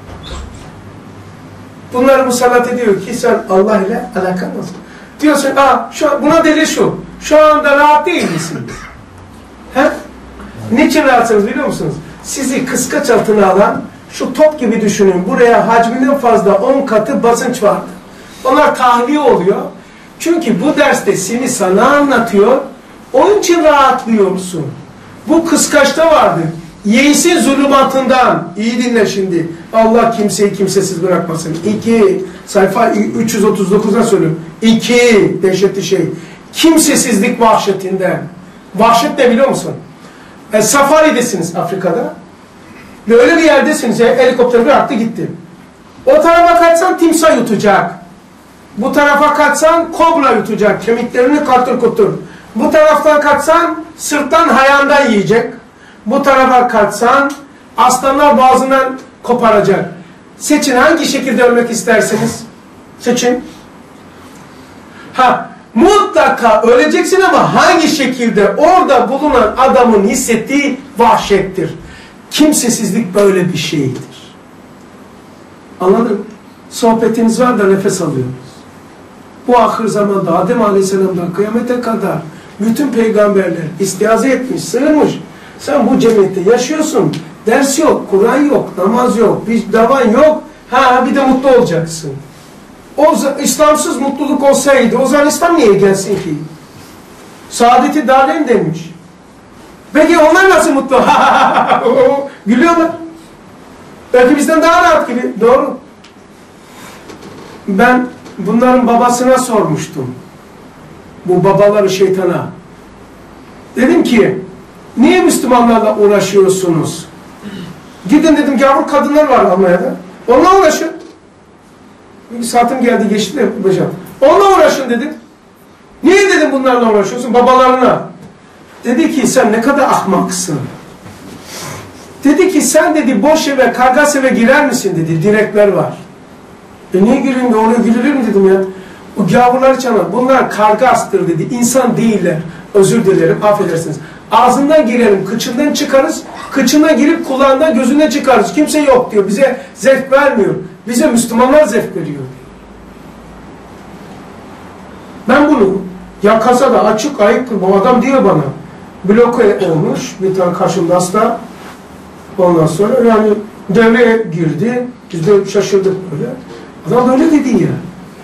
Bunları musallat ediyor ki sen Allah ile alakan olsun. Diyorsun, buna delil şu. Şu anda rahat değil misin? He? Niçin rahatsınız biliyor musunuz? Sizi kıskaç altına alan şu top gibi düşünün. Buraya hacminden fazla 10 katı basınç vardı. Onlar tahliye oluyor. Çünkü bu derste seni sana anlatıyor. Onun için rahatlıyorsun. Bu kıskaçta vardı. Yeisin zulümatından. İyi dinle şimdi. Allah kimseyi kimsesiz bırakmasın. 2 sayfa 339'dan söylüyorum. 2 dehşetli şey. Kimsesizlik vahşetinden. Vahşet ne biliyor musun? Safaridesiniz Afrika'da. Ve öyle bir yerdesiniz. Helikopter bıraktı gitti. O tarafa kaçsan timsah yutacak. Bu tarafa kaçsan kobra yutacak. Kemiklerini katır kutur. Bu taraftan kaçsan sırttan hayandan yiyecek. Bu tarafa kaçsan aslanlar boğazından koparacak. Seçin hangi şekilde ölmek isterseniz. Seçin. Mutlaka öleceksin ama hangi şekilde orada bulunan adamın hissettiği vahşettir. Kimsesizlik böyle bir şeydir. Anladın mı? Sohbetiniz var da nefes alıyoruz. Bu ahir zamanda Adem Aleyhisselam'dan kıyamete kadar bütün peygamberler istiaze etmiş, sığınmış. Sen bu cemiyette yaşıyorsun. Ders yok, Kur'an yok, namaz yok, bir davan yok. Bir de mutlu olacaksın. İslamsız mutluluk olsaydı o zaman İslam niye gelsin ki? Saadeti dareyn demiş. Peki onlar nasıl mutlu? Gülüyorlar. Belki bizden daha rahat gibi. Doğru. Ben bunların babasına sormuştum. Bu babaları şeytana. Dedim ki, niye Müslümanlarla uğraşıyorsunuz? Gidin dedim, gavur kadınlar var Almanya'da. Onunla uğraşın. Bir saatim geldi, geçti de hocam. Onunla uğraşın dedim. Niye dedim bunlarla uğraşıyorsun? Babalarına. Dedi ki, sen ne kadar ahmaksın. Dedi ki, sen dedi boş eve, kargas eve girer misin dedi. Direkler var. Niye gireyim de oraya girilir mi dedim ya. O gavurları çağırın. Bunlar kargastır dedi. İnsan değiller. Özür dilerim, affedersiniz. Ağzından girelim, kıçından çıkarız. Kıçına girip kulağından, gözünden çıkarız. Kimse yok diyor. Bize zevk vermiyor. Bize Müslümanlar zevk veriyor. Ben bunu ya kasada açık ayık bu adam diyor bana. Bloke olmuş. Bir tane karşımda hasta. Ondan sonra yani devreye girdi. Biz de şaşırdık böyle. Adam böyle dedi ya.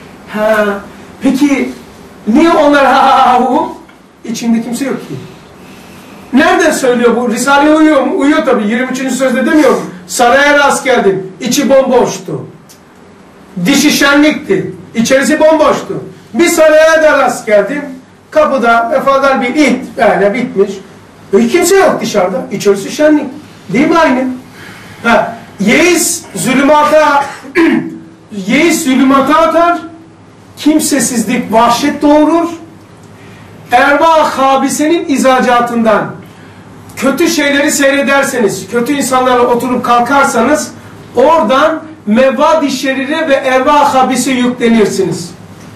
Peki niye onlar içinde kimse yok ki? Nereden söylüyor bu? Risale uyuyor mu? Uyuyor tabii. 23. sözde demiyor mu? Saraya rast geldim. İçi bomboştu. Dişi şenlikti. İçerisi bomboştu. Bir saraya da rast geldim. Kapıda vefadar bir it. Yani bitmiş. Kimse yok dışarıda. İçerisi şenlik. Değil mi aynı? Yeis zulümata atar. Kimsesizlik vahşet doğurur. Erva habisenin izacatından kötü şeyleri seyrederseniz, kötü insanlara oturup kalkarsanız oradan mevad-i şerire ve ervah habisi yüklenirsiniz.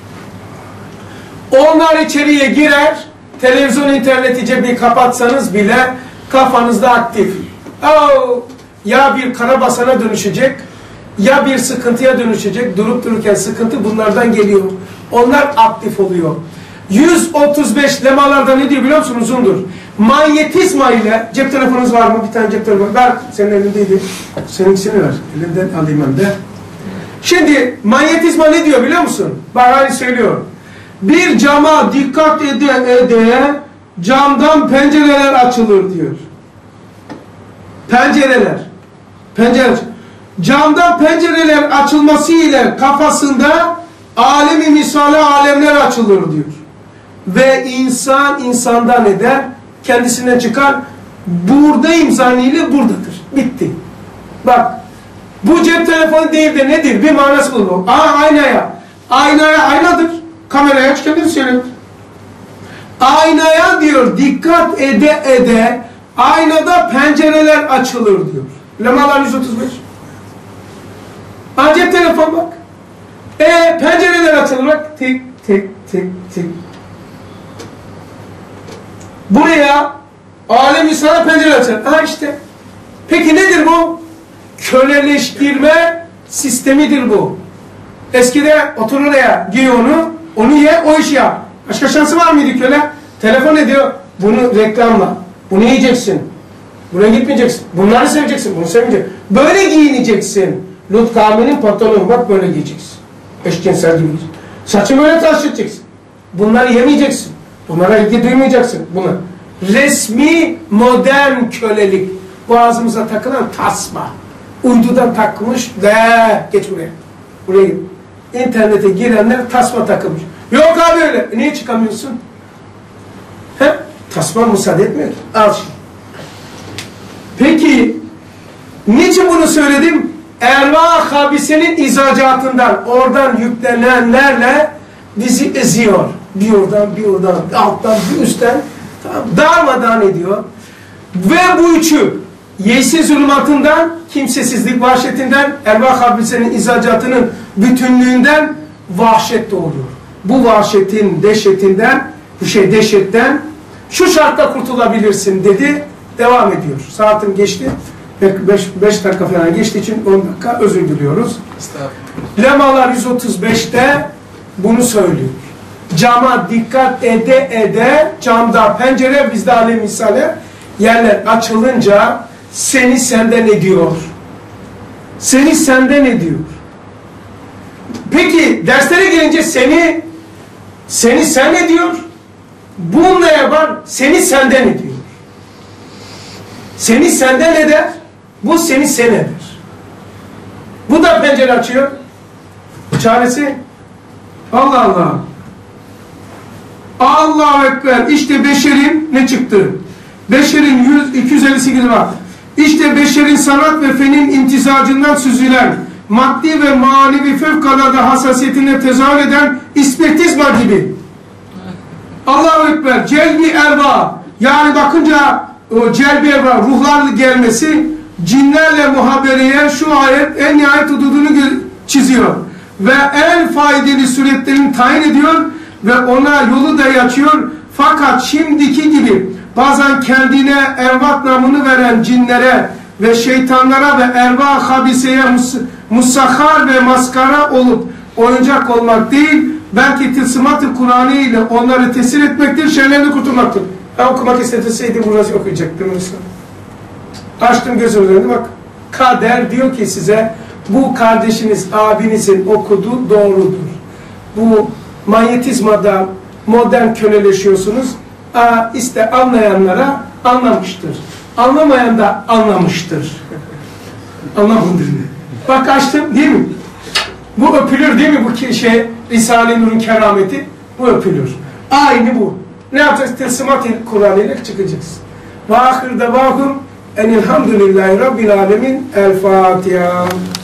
Onlar içeriye girer, televizyon, interneti cebi kapatsanız bile kafanızda aktif. Ya bir karabasana dönüşecek, ya bir sıkıntıya dönüşecek. Durup dururken sıkıntı bunlardan geliyor. Onlar aktif oluyor. 135 lemalarda ne diyor biliyor musun? Uzundur. Manyetizma ile, cep telefonunuz var mı? Bir tane cep telefonu. Ver, senin elindeydi. Seninkisini ver. Elinden alayım ben de. Şimdi manyetizma ne diyor biliyor musun? Bahari söylüyor. Bir cama dikkat ede camdan pencereler açılır diyor. Pencereler. Camdan pencereler açılması ile kafasında alemi misali alemler açılır diyor. Ve insan insandan eder, kendisinden çıkar, buradayım zannıyla buradadır. Bitti. Bak, bu cep telefonu değil de nedir? Bir manası bu. Aynaya. Aynaya aynadır. Kameraya aç kendini söyle. Aynaya diyor, dikkat ede aynada pencereler açılır diyor. Lemalar 135. Cep telefon bak. Pencereler açılır bak. Tik tik tik tik. Buraya alem-i sana pencere açar. İşte. Peki nedir bu? Köleleştirme sistemidir bu. Eskide oturur ya, giy onu ye, o işi yap. Başka şansı var mıydı köle? Telefon ediyor, bunu reklamla. Bunu yiyeceksin. Buraya gitmeyeceksin. Bunları seveceksin, bunu sevmeyeceksin. Böyle giyineceksin. Lut kavminin pantolonu bak böyle giyeceksin. Eşcinsel gibi giyeceksin. Saçı böyle tıraş edeceksin. Bunları yemeyeceksin. Bunlara ilgi duymayacaksın. Bunlar. Resmi modern kölelik. Boğazımıza takılan tasma. Uydudan takılmış. Geç buraya. Buraya git. İnternete girenler tasma takılmış. Yok abi öyle. Niye çıkamıyorsun? Tasma müsaade etmiyor ki. Al şimdi. Peki niçin bunu söyledim? Ervah habisenin izacatından, oradan yüklenenlerle bizi eziyor. Bir oradan, alttan, bir üstten darmadağın ediyor. Ve bu üçü yeşil zulümatından, kimsesizlik vahşetinden, ervah habisenin izacatının bütünlüğünden vahşet doğuyor. Bu vahşetin dehşetinden, dehşetten şu şartta kurtulabilirsin dedi. Devam ediyor. Saatim geçti. 5 dakika falan geçtiği için 10 dakika özür diliyoruz. Lemalar 135'te bunu söylüyor. Cama dikkat ede camda pencere bizde alem misale yerler açılınca seni senden ediyor. Seni senden ediyor. Peki derslere gelince seni sen ediyor. Bununla yapar seni senden ediyor. Seni senden eder. Bu seni sen eder. Bu da pencere açıyor. Çaresi Allah Allah. Allahu Ekber. İşte beşerin ne çıktı? Beşerin 258 var. İşte beşerin sanat ve fenin imtizacından süzülen, maddi ve manevi fevkalade hassasiyetine tezahür eden ispirtizma gibi. Allahu Ekber. Celbi erva. Yani bakınca o celbi erva, ruhlar gelmesi, cinlerle muhabereye şu ayet en nihayet hududunu çiziyor. Ve en faydalı suretlerini tayin ediyor ve ona yolu da açıyor. Fakat şimdiki gibi bazen kendine ervat namını veren cinlere ve şeytanlara ve ervah habiseye musahhar ve maskara olup oyuncak olmak değil, belki tılsımat-ı Kur'an'ı ile onları tesir etmektir, şerlerini kurtulmaktır. Okumak isteseydim burası okuyacaktım. Açtım gözümün önünde bak. Kader diyor ki size bu kardeşiniz, abinizin okuduğu doğrudur. Bu manyetizmada modern köleleşiyorsunuz. İşte anlayanlara anlamıştır. Anlamayan da anlamıştır. Anlamadır. Bak açtım değil mi? Bu öpülür değil mi? Bu Risale-i Nur'un kerameti. Bu öpülür. Aynı bu. Ne yapacağız? Tılsımat-ı Kur'an ile çıkacağız. Ve ahir davahum enilhamdülillahi rabbil alemin. El Fatiha.